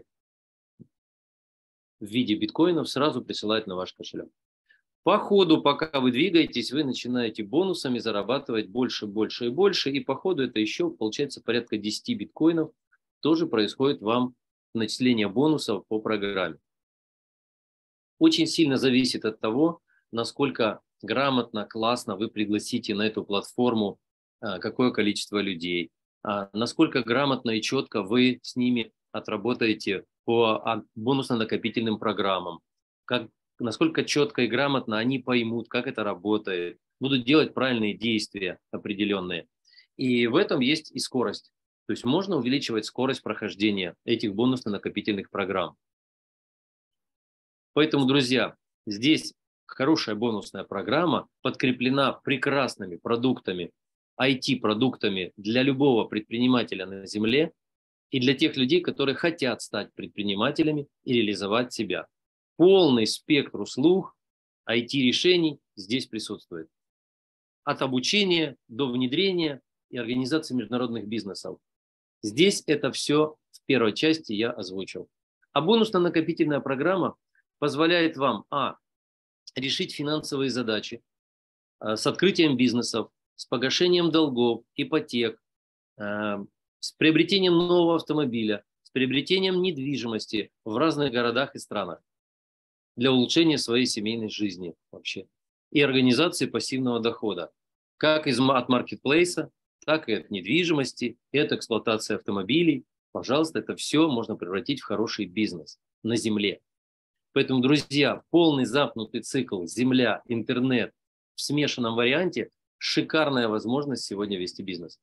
в виде биткоинов, сразу присылает на ваш кошелек. По ходу, пока вы двигаетесь, вы начинаете бонусами зарабатывать больше, больше и больше, и по ходу это еще получается порядка 10 биткоинов, тоже происходит вам начисление бонусов по программе. Очень сильно зависит от того, насколько грамотно, классно вы пригласите на эту платформу какое количество людей, насколько грамотно и четко вы с ними отработаете по бонусно-накопительным программам, насколько четко и грамотно они поймут, как это работает, будут делать правильные действия определенные. И в этом есть и скорость. То есть можно увеличивать скорость прохождения этих бонусно-накопительных программ. Поэтому, друзья, здесь хорошая бонусная программа подкреплена прекрасными продуктами, IT-продуктами для любого предпринимателя на земле и для тех людей, которые хотят стать предпринимателями и реализовать себя. Полный спектр услуг, IT-решений здесь присутствует. От обучения до внедрения и организации международных бизнесов. Здесь это все в первой части я озвучил. А бонусно-накопительная программа позволяет вам решить финансовые задачи с открытием бизнесов, с погашением долгов, ипотек, с приобретением нового автомобиля, с приобретением недвижимости в разных городах и странах для улучшения своей семейной жизни вообще и организации пассивного дохода, как от маркетплейса, так и от недвижимости, и от эксплуатации автомобилей. Пожалуйста, это все можно превратить в хороший бизнес на земле. Поэтому, друзья, полный замкнутый цикл земля, интернет в смешанном варианте – шикарная возможность сегодня вести бизнес.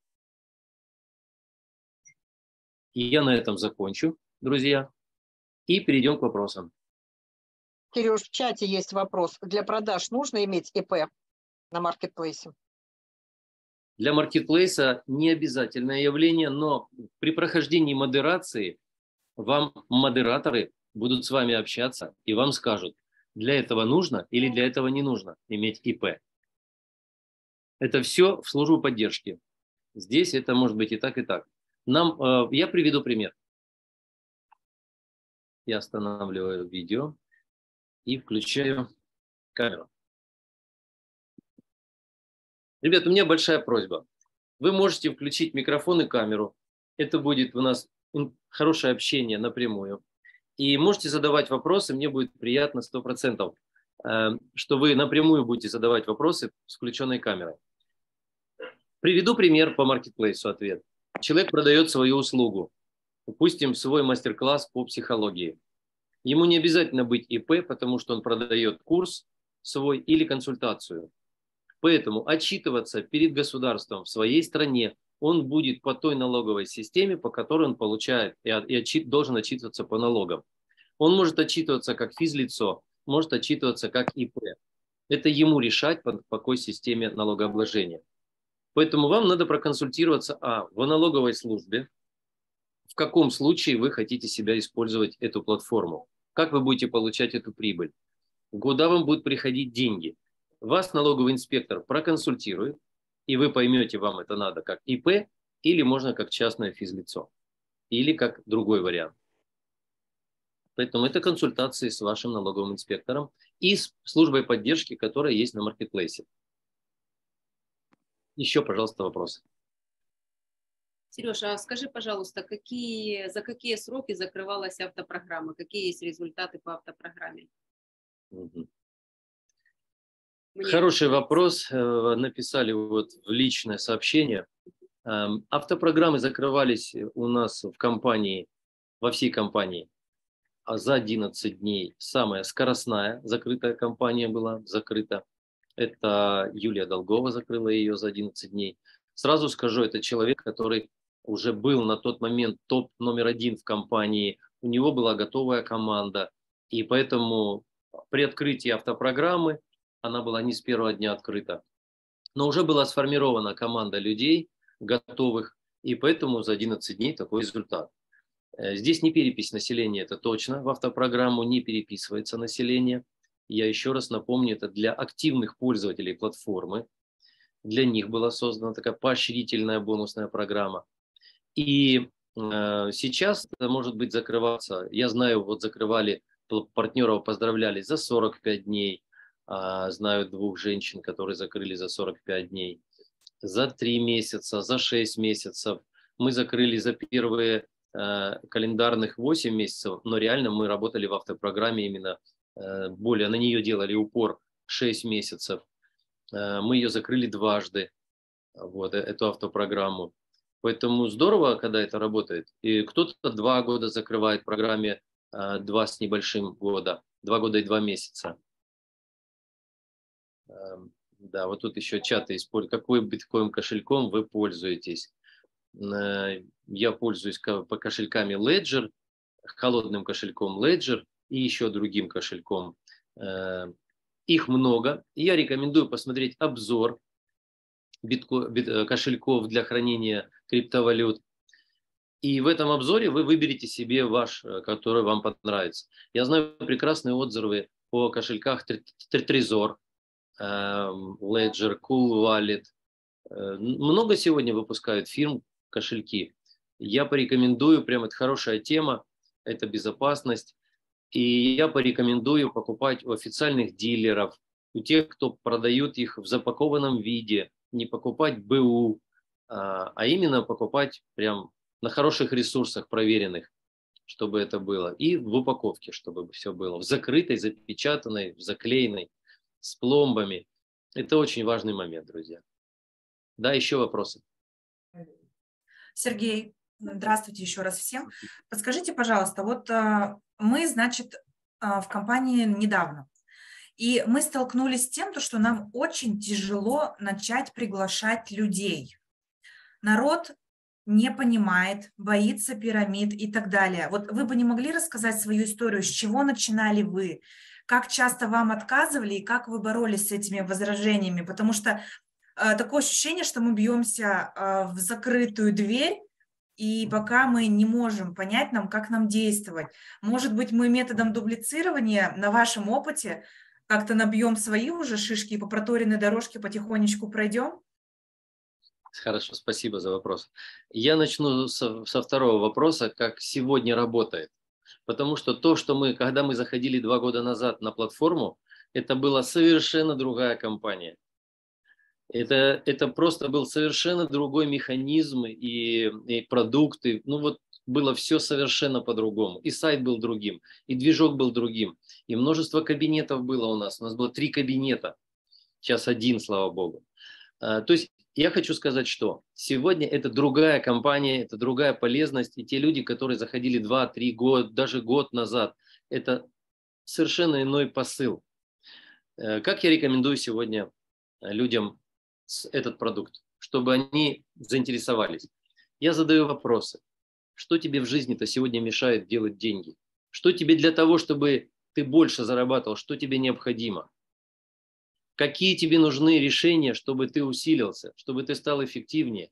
И я на этом закончу, друзья, и перейдем к вопросам. Кирюш, в чате есть вопрос. Для продаж нужно иметь ИП на маркетплейсе? Для маркетплейса не обязательное явление, но при прохождении модерации вам модераторы будут с вами общаться и вам скажут, для этого нужно или для этого не нужно иметь ИП. Это все в службу поддержки. Здесь это может быть и так, и так. Я приведу пример. Я останавливаю видео и включаю камеру. Ребят, у меня большая просьба. Вы можете включить микрофон и камеру. Это будет у нас хорошее общение напрямую. И можете задавать вопросы, мне будет приятно 100%, что вы напрямую будете задавать вопросы с включенной камерой. Приведу пример по маркетплейсу ответ. Человек продает свою услугу, допустим, свой мастер-класс по психологии. Ему не обязательно быть ИП, потому что он продает курс свой или консультацию. Поэтому отчитываться перед государством в своей стране он будет по той налоговой системе, по которой он получает и должен отчитываться по налогам. Он может отчитываться как физлицо, может отчитываться как ИП. Это ему решать, по какой системе налогообложения. Поэтому вам надо проконсультироваться в налоговой службе, в каком случае вы хотите себя использовать эту платформу, как вы будете получать эту прибыль, куда вам будут приходить деньги. Вас налоговый инспектор проконсультирует, и вы поймете, вам это надо как ИП, или можно как частное физлицо, или как другой вариант. Поэтому это консультации с вашим налоговым инспектором и с службой поддержки, которая есть на маркетплейсе. Еще, пожалуйста, вопросы. Сережа, а скажи, пожалуйста, за какие сроки закрывалась автопрограмма? Какие есть результаты по автопрограмме? Хороший вопрос. Написали вот в личное сообщение. Автопрограммы закрывались у нас в компании, во всей компании, за 11 дней. Самая скоростная закрытая компания была закрыта. Это Юлия Долгова закрыла ее за 11 дней. Сразу скажу, это человек, который уже был на тот момент топ номер 1 в компании. У него была готовая команда. И поэтому при открытии автопрограммы она была не с первого дня открыта. Но уже была сформирована команда людей, готовых. И поэтому за 11 дней такой результат. Здесь не перепись населения, это точно. В автопрограмму не переписывается население. Я еще раз напомню, это для активных пользователей платформы. Для них была создана такая поощрительная бонусная программа. И сейчас это может быть закрываться. Я знаю, вот закрывали, партнеров поздравляли за 45 дней. Знаю 2 женщин, которые закрыли за 45 дней. За 3 месяца, за 6 месяцев. Мы закрыли за первые календарных 8 месяцев, но реально мы работали в автопрограмме именно более, на нее делали упор 6 месяцев. Мы ее закрыли дважды, вот, эту автопрограмму. Поэтому здорово, когда это работает. И кто-то 2 года закрывает в программе, 2 с небольшим года, 2 года и 2 месяца. Да, вот тут еще чаты используют. Каким биткоин кошельком вы пользуетесь? Я пользуюсь кошельками Ledger, холодным кошельком Ledger и еще другим кошельком. Их много. И я рекомендую посмотреть обзор кошельков для хранения криптовалют. И в этом обзоре вы выберете себе ваш, который вам понравится. Я знаю прекрасные отзывы о кошельках Trezor, Ledger, Cool Wallet. Много сегодня выпускают фирм кошельки. Я порекомендую, прям это хорошая тема, это безопасность. И я порекомендую покупать у официальных дилеров, у тех, кто продают их в запакованном виде, не покупать БУ, а именно покупать прям на хороших ресурсах проверенных, чтобы это было, и в упаковке, чтобы все было, в закрытой, запечатанной, в заклеенной, с пломбами. Это очень важный момент, друзья. Да, еще вопросы? Сергей, здравствуйте еще раз всем. Подскажите, пожалуйста, вот мы, значит, в компании недавно, и мы столкнулись с тем, что нам очень тяжело начать приглашать людей. Народ не понимает, боится пирамид и так далее. Вот вы бы не могли рассказать свою историю, с чего начинали вы, как часто вам отказывали и как вы боролись с этими возражениями? Потому что такое ощущение, что мы бьемся в закрытую дверь, и пока мы не можем понять как нам действовать. Может быть, мы методом дублицирования на вашем опыте как-то набьем свои уже шишки и по проторенной дорожке потихонечку пройдем? Хорошо, спасибо за вопрос. Я начну со второго вопроса, как сегодня работает. Потому что то, что когда мы заходили 2 года назад на платформу, это была совершенно другая компания. Это просто был совершенно другой механизм и продукты. Ну вот было все совершенно по-другому. И сайт был другим, и движок был другим. И множество кабинетов было у нас. У нас было 3 кабинета. Сейчас 1, слава богу. То есть я хочу сказать, что сегодня это другая компания, это другая полезность. И те люди, которые заходили 2-3 года, даже год назад, это совершенно иной посыл. Как я рекомендую сегодня людям этот продукт, чтобы они заинтересовались? Я задаю вопросы. Что тебе в жизни-то сегодня мешает делать деньги? Что тебе для того, чтобы ты больше зарабатывал, что тебе необходимо? Какие тебе нужны решения, чтобы ты усилился, чтобы ты стал эффективнее?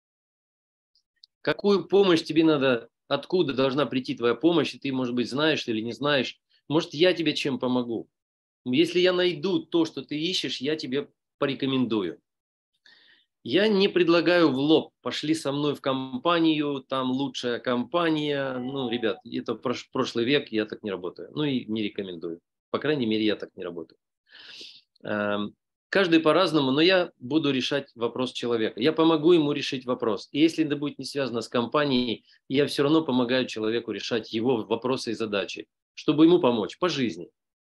Какую помощь тебе надо, откуда должна прийти твоя помощь, и ты, может быть, знаешь или не знаешь? Может, я тебе чем помогу? Если я найду то, что ты ищешь, я тебе порекомендую. Я не предлагаю в лоб, пошли со мной в компанию, там лучшая компания. Ну, ребят, это прошлый век, я так не работаю. Ну и не рекомендую. По крайней мере, я так не работаю. Каждый по-разному, но я буду решать вопрос человека. Я помогу ему решить вопрос. И если это будет не связано с компанией, я все равно помогаю человеку решать его вопросы и задачи, чтобы ему помочь по жизни.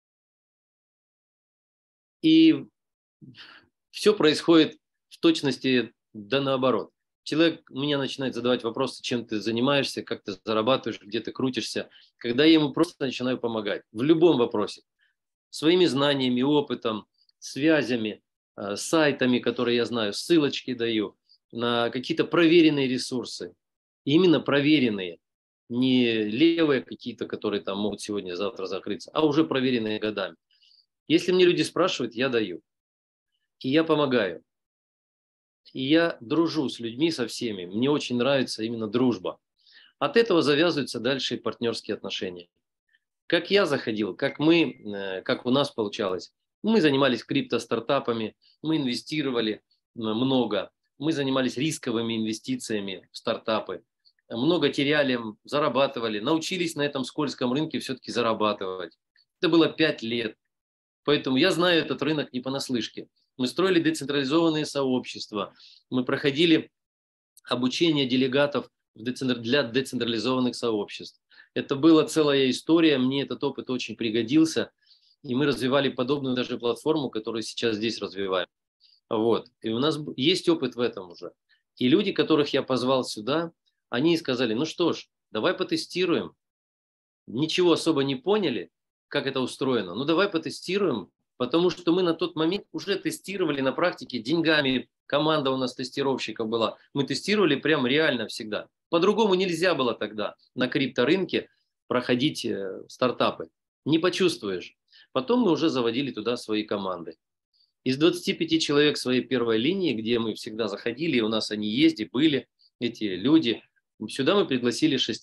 И все происходит в точности да наоборот. Человек меня начинает задавать вопросы, чем ты занимаешься, как ты зарабатываешь, где ты крутишься. Когда я ему просто начинаю помогать в любом вопросе. Своими знаниями, опытом, связями, сайтами, которые я знаю, ссылочки даю на какие-то проверенные ресурсы. И именно проверенные, не левые какие-то, которые там могут сегодня-завтра закрыться, а уже проверенные годами. Если мне люди спрашивают, я даю. И я помогаю. И я дружу с людьми, со всеми. Мне очень нравится именно дружба. От этого завязываются дальше и партнерские отношения. Как я заходил, как у нас получалось. Мы занимались крипто-стартапами, мы инвестировали много, мы занимались рисковыми инвестициями в стартапы, много теряли, зарабатывали, научились на этом скользком рынке все-таки зарабатывать. Это было 5 лет, поэтому я знаю этот рынок не понаслышке. Мы строили децентрализованные сообщества, мы проходили обучение делегатов для децентрализованных сообществ. Это была целая история, мне этот опыт очень пригодился. И мы развивали подобную даже платформу, которую сейчас здесь развиваем. Вот. И у нас есть опыт в этом уже. И люди, которых я позвал сюда, они сказали, ну что ж, давай потестируем. Ничего особо не поняли, как это устроено. Ну давай потестируем, потому что мы на тот момент уже тестировали на практике деньгами. Команда у нас тестировщиков была. Мы тестировали прям реально всегда. По-другому нельзя было тогда на крипторынке проходить стартапы. Не почувствуешь. Потом мы уже заводили туда свои команды. Из 25 человек своей первой линии, где мы всегда заходили, и у нас они есть, и были эти люди, сюда мы пригласили 6.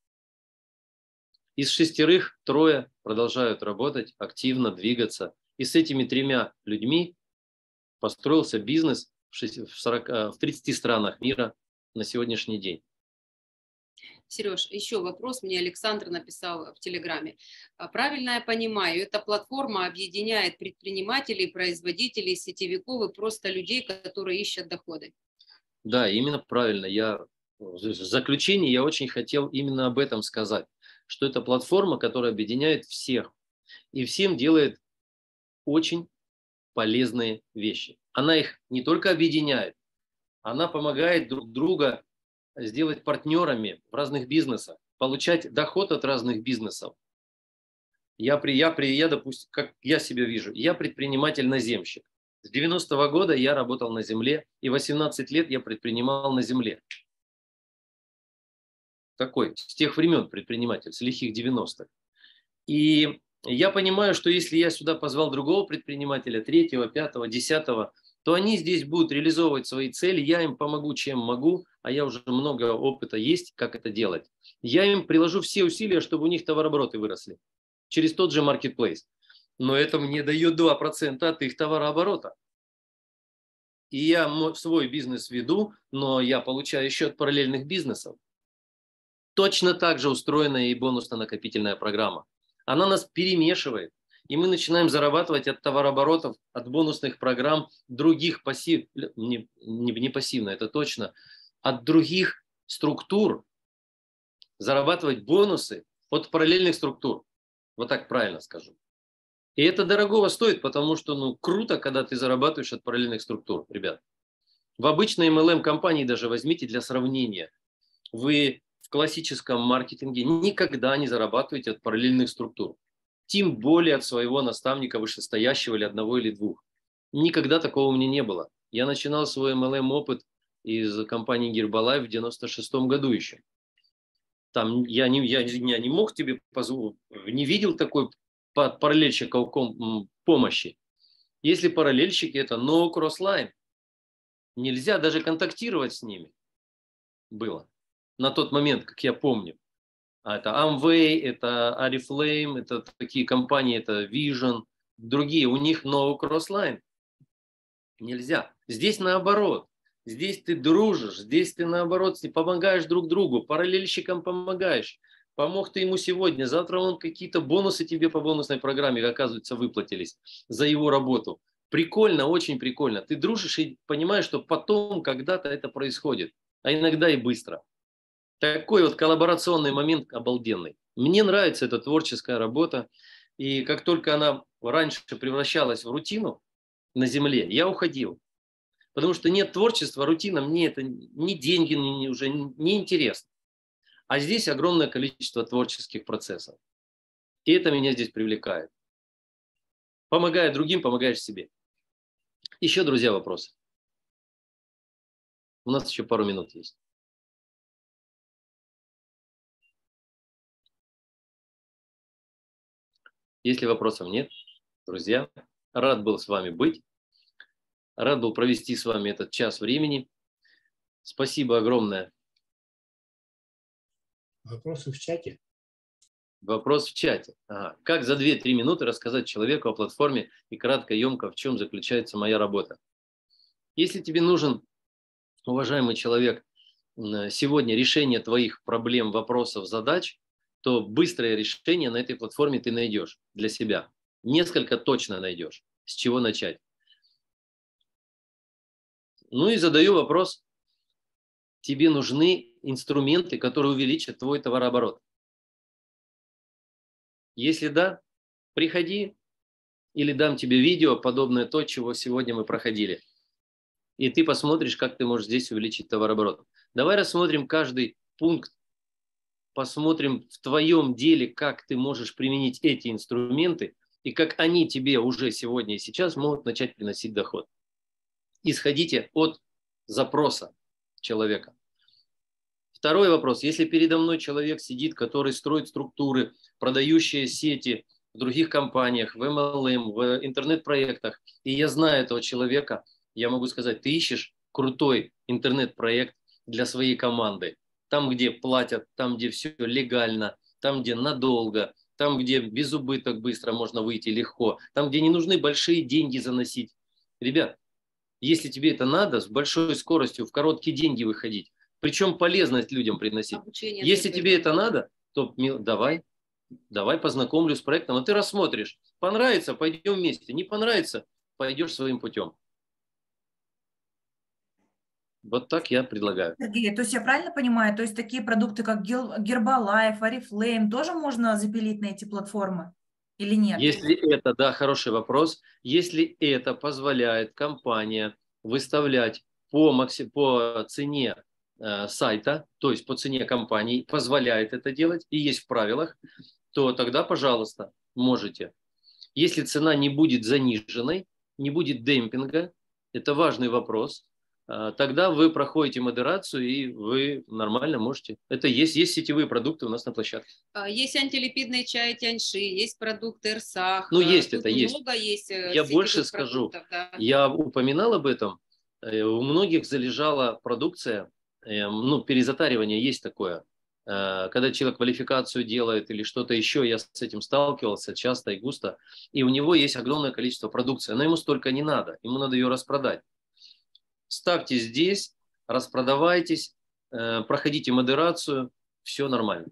Из 6 3 продолжают работать, активно двигаться. И с этими 3 людьми построился бизнес в 30 странах мира на сегодняшний день. Сереж, еще вопрос мне Александр написал в Телеграме. Правильно я понимаю, эта платформа объединяет предпринимателей, производителей, сетевиков и просто людей, которые ищут доходы? Да, именно правильно. Я в заключение я очень хотел именно об этом сказать, что это платформа, которая объединяет всех и всем делает очень полезные вещи. Она их не только объединяет, она помогает друг друга сделать партнерами в разных бизнесах, получать доход от разных бизнесов. Я, допустим, как я себя вижу, я предприниматель-наземщик. С 90-го года я работал на земле, и 18 лет я предпринимал на земле. Такой, с тех времен предприниматель, с лихих 90-х. И я понимаю, что если я сюда позвал другого предпринимателя, 3-го, 5-го, 10-го, то они здесь будут реализовывать свои цели, я им помогу, чем могу, а я уже много опыта есть, как это делать. Я им приложу все усилия, чтобы у них товарообороты выросли через тот же маркетплейс. Но это мне дает 2% от их товарооборота. И я свой бизнес веду, но я получаю еще от параллельных бизнесов. Точно так же устроена и бонусно-накопительная программа. Она нас перемешивает, и мы начинаем зарабатывать от товарооборотов, от бонусных программ других не пассивно, это точно, от других структур зарабатывать бонусы от параллельных структур. Вот так правильно скажу. И это дорогого стоит, потому что круто, когда ты зарабатываешь от параллельных структур, ребят. В обычной MLM-компании даже возьмите для сравнения. Вы в классическом маркетинге никогда не зарабатываете от параллельных структур. Тем более от своего наставника вышестоящего или одного или двух. Никогда такого у меня не было. Я начинал свой MLM-опыт из компании Herbalife в 96-м году еще. Там я не мог тебе позволить, не видел такой параллельщика помощи. Если параллельщики, это no cross-line. Нельзя даже контактировать с ними было. На тот момент, как я помню. Это Amway, это Oriflame, это такие компании, это Vision, другие. У них no cross-line. Нельзя. Здесь наоборот. Здесь ты дружишь, здесь ты наоборот помогаешь друг другу, параллельщикам помогаешь. Помог ты ему сегодня, завтра он какие-то бонусы тебе по бонусной программе, оказывается, выплатились за его работу. Прикольно, очень прикольно. Ты дружишь и понимаешь, что потом когда-то это происходит, а иногда и быстро. Такой вот коллаборационный момент обалденный. Мне нравится эта творческая работа, и как только она раньше превращалась в рутину на земле, я уходил. Потому что нет творчества, рутина, мне это ни деньги уже не интересно. А здесь огромное количество творческих процессов. И это меня здесь привлекает. Помогая другим, помогаешь себе. Еще, друзья, вопросы? У нас еще пару минут есть. Если вопросов нет, друзья, рад был с вами быть. Рад был провести с вами этот час времени. Спасибо огромное. Вопросы в чате. Вопрос в чате. Ага. Как за 2-3 минуты рассказать человеку о платформе и кратко, емко, в чем заключается моя работа? Если тебе нужен, уважаемый человек, сегодня решение твоих проблем, вопросов, задач, то быстрое решение на этой платформе ты найдешь для себя. Несколько точно найдешь. С чего начать? Ну и задаю вопрос. Тебе нужны инструменты, которые увеличат твой товарооборот? Если да, приходи или дам тебе видео, подобное то, чего сегодня мы проходили. И ты посмотришь, как ты можешь здесь увеличить товарооборот. Давай рассмотрим каждый пункт, посмотрим в твоем деле, как ты можешь применить эти инструменты и как они тебе уже сегодня и сейчас могут начать приносить доход. Исходите от запроса человека. Второй вопрос. Если передо мной человек сидит, который строит структуры, продающие сети в других компаниях, в MLM, в интернет-проектах, и я знаю этого человека, я могу сказать, ты ищешь крутой интернет-проект для своей команды. Там, где платят, там, где все легально, там, где надолго, там, где без убыток быстро можно выйти легко, там, где не нужны большие деньги заносить. Ребят, если тебе это надо, с большой скоростью в короткие деньги выходить, причем полезность людям приносить. Обучение если тебе это надо, то давай познакомлю с проектом, а ты рассмотришь. Понравится, пойдем вместе. Не понравится, пойдешь своим путем. Вот так я предлагаю. Сергей, то есть я правильно понимаю, то есть такие продукты, как Herbalife, Oriflame, тоже можно запилить на эти платформы или нет? Если это, да, хороший вопрос, если это позволяет компания выставлять по цене сайта, то есть по цене компании, позволяет это делать и есть в правилах, то тогда, пожалуйста, можете. Если цена не будет заниженной, не будет демпинга, это важный вопрос, тогда вы проходите модерацию и вы нормально можете. Это есть сетевые продукты у нас на площадке. Есть антилипидный чай Тяньши, есть продукты Ирсах. Ну, есть Тут это, есть. много есть. Я больше скажу. Да. Я упоминал об этом. У многих залежала продукция, ну, перезатаривание есть такое. Когда человек квалификацию делает или что-то еще, я с этим сталкивался часто и густо, и у него есть огромное количество продукции, но ему столько не надо, ему надо ее распродать. Ставьте здесь, распродавайтесь, проходите модерацию, все нормально.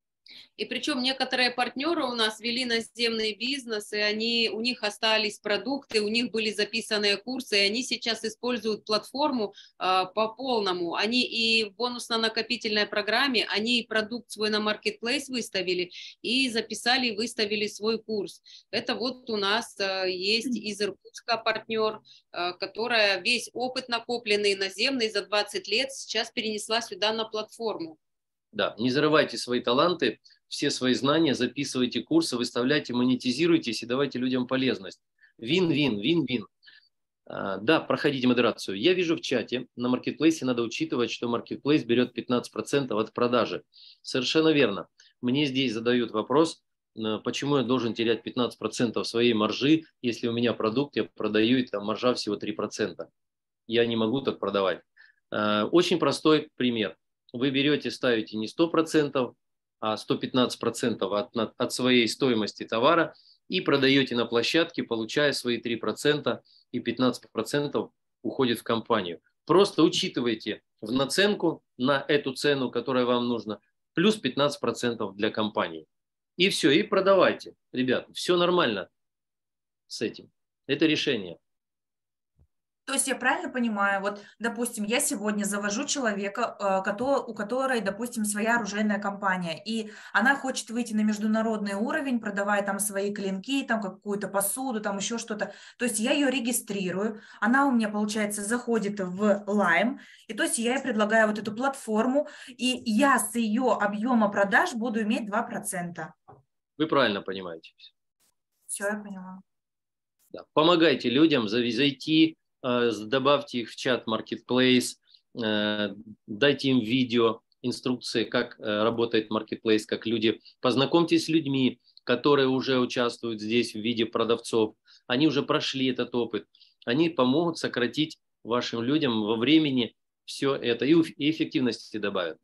И причем некоторые партнеры у нас вели наземный бизнес, и у них остались продукты, у них были записанные курсы, и они сейчас используют платформу по полному. Они и в бонусно-накопительной программе, они и продукт свой на Marketplace выставили, и записали, и выставили свой курс. Это вот у нас есть из Иркутска партнер, которая весь опыт накопленный наземный за 20 лет сейчас перенесла сюда на платформу. Да, не зарывайте свои таланты, все свои знания, записывайте курсы, выставляйте, монетизируйтесь и давайте людям полезность. Вин-вин, вин-вин. Да, проходите модерацию. Я вижу в чате, на маркетплейсе надо учитывать, что маркетплейс берет 15% от продажи. Совершенно верно. Мне здесь задают вопрос, почему я должен терять 15% своей маржи, если у меня продукт, я продаю, и там маржа всего 3%. Я не могу так продавать. Очень простой пример. Вы берете, ставите не 100%, а 115% от своей стоимости товара и продаете на площадке, получая свои 3%, и 15% уходит в компанию. Просто учитывайте в наценку на эту цену, которая вам нужна, плюс 15% для компании. И все, и продавайте. Ребят, все нормально с этим. Это решение. То есть я правильно понимаю, вот, допустим, я сегодня завожу человека, у которой, допустим, своя оружейная компания, и она хочет выйти на международный уровень, продавая там свои клинки, там какую-то посуду, там еще что-то. То есть я ее регистрирую, она у меня, получается, заходит в Lime, и то есть я ей предлагаю вот эту платформу, и я с ее объема продаж буду иметь 2%. Вы правильно понимаете. Все, я поняла. Да. Помогайте людям зайти, добавьте их в чат Marketplace, дайте им видео, инструкции, как работает Marketplace, как люди. Познакомьтесь с людьми, которые уже участвуют здесь в виде продавцов. Они уже прошли этот опыт. Они помогут сократить вашим людям во времени все это и эффективности добавят.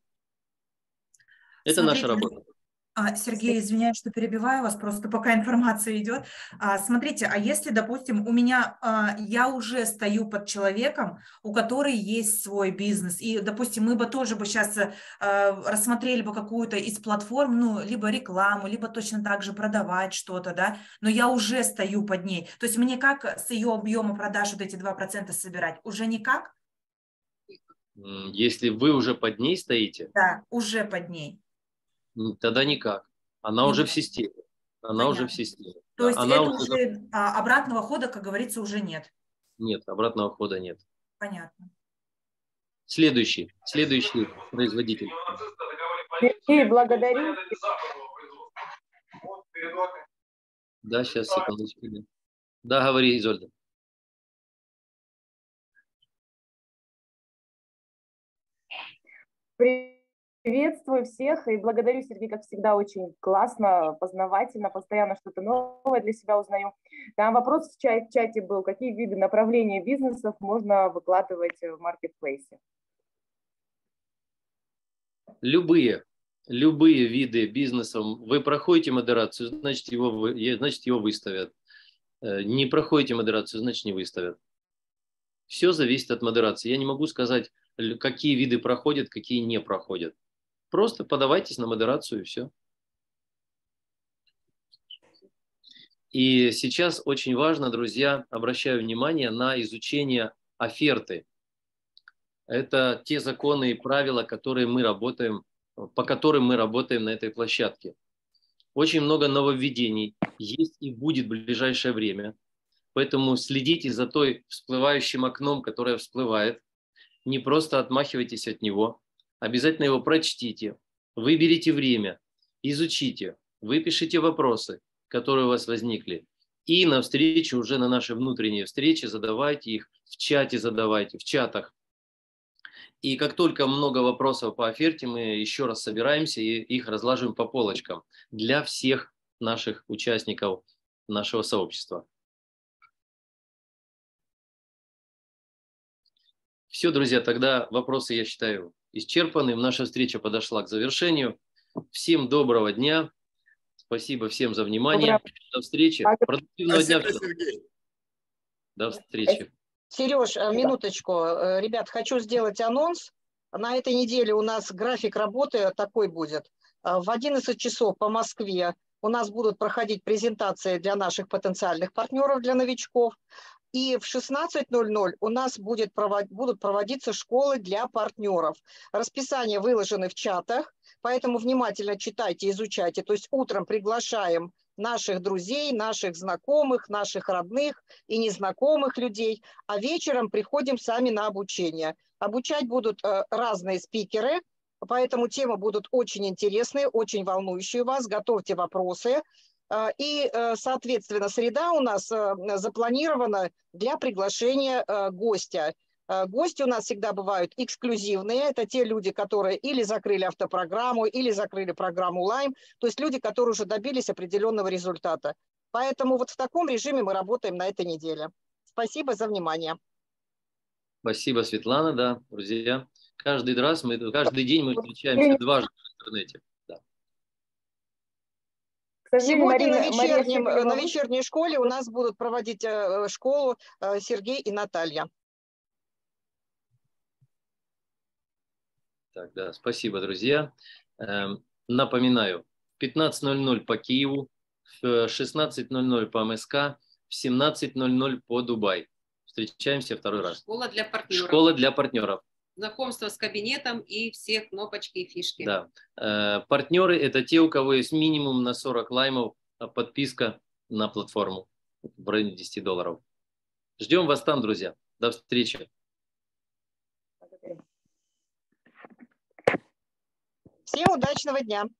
Это наша работа. Сергей, извиняюсь, что перебиваю вас, просто пока информация идет. Смотрите, а если, допустим, у меня, я уже стою под человеком, у которой есть свой бизнес, и, допустим, мы бы тоже бы сейчас рассмотрели бы какую-то из платформ, ну, либо рекламу, либо точно так же продавать что-то, да, но я уже стою под ней. То есть мне как с ее объема продаж вот эти 2% собирать? Уже никак? Если вы уже под ней стоите? Да, уже под ней. Тогда никак. Она уже в системе. Она уже в системе. То есть это уже обратного хода, как говорится, уже нет? Нет, обратного хода нет. Понятно. Следующий производитель. Сергей, благодарю. Да, сейчас, секундочку. Да, говори, Изольда. Приветствую всех и благодарю, Сергей, как всегда, очень классно, познавательно, постоянно что-то новое для себя узнаю. Там вопрос в чате был, какие виды направления бизнесов можно выкладывать в маркетплейсе? Любые виды бизнеса. Вы проходите модерацию, значит его выставят. Не проходите модерацию, значит не выставят. Все зависит от модерации. Я не могу сказать, какие виды проходят, какие не проходят. Просто подавайтесь на модерацию и все. И сейчас очень важно, друзья, обращаю внимание на изучение оферты. Это те законы и правила, которые мы работаем, по которым мы работаем на этой площадке. Очень много нововведений есть и будет в ближайшее время. Поэтому следите за той всплывающим окном, которое всплывает. Не просто отмахивайтесь от него. Обязательно его прочтите. Выберите время, изучите, выпишите вопросы, которые у вас возникли. И на встрече, уже на наши внутренние встречи, задавайте их в чате, задавайте, в чатах. И как только много вопросов по оферте, мы еще раз собираемся и их разложим по полочкам для всех наших участников нашего сообщества. Все, друзья, тогда вопросы, я считаю, исчерпаны. Наша встреча подошла к завершению. Всем доброго дня. Спасибо всем за внимание. До встречи. Продуктивного дня. Сергей. До встречи. Сереж, минуточку. Ребят, хочу сделать анонс. На этой неделе у нас график работы такой будет. В 11 часов по Москве у нас будут проходить презентации для наших потенциальных партнеров, для новичков. И в 16:00 у нас будут проводиться школы для партнеров. Расписание выложено в чатах, поэтому внимательно читайте, изучайте. То есть утром приглашаем наших друзей, наших знакомых, наших родных и незнакомых людей, а вечером приходим сами на обучение. Обучать будут разные спикеры, поэтому темы будут очень интересные, очень волнующие вас. Готовьте вопросы. И, соответственно, среда у нас запланирована для приглашения гостя. Гости у нас всегда бывают эксклюзивные. Это те люди, которые или закрыли автопрограмму, или закрыли программу Lime. То есть люди, которые уже добились определенного результата. Поэтому вот в таком режиме мы работаем на этой неделе. Спасибо за внимание. Спасибо, Светлана. Да, друзья. Каждый день мы встречаемся дважды в интернете. Сегодня на вечерней школе у нас будут проводить школу Сергей и Наталья. Так, да, спасибо, друзья. Напоминаю, в 15:00 по Киеву, в 16:00 по МСК, в 17:00 по Дубай. Встречаемся второй раз. Школа для партнеров. Школа для партнеров. Знакомство с кабинетом и все кнопочки и фишки. Да. Партнеры – это те, у кого есть минимум на 40 лаймов подписка на платформу в районе $10. Ждем вас там, друзья. До встречи. Всем удачного дня.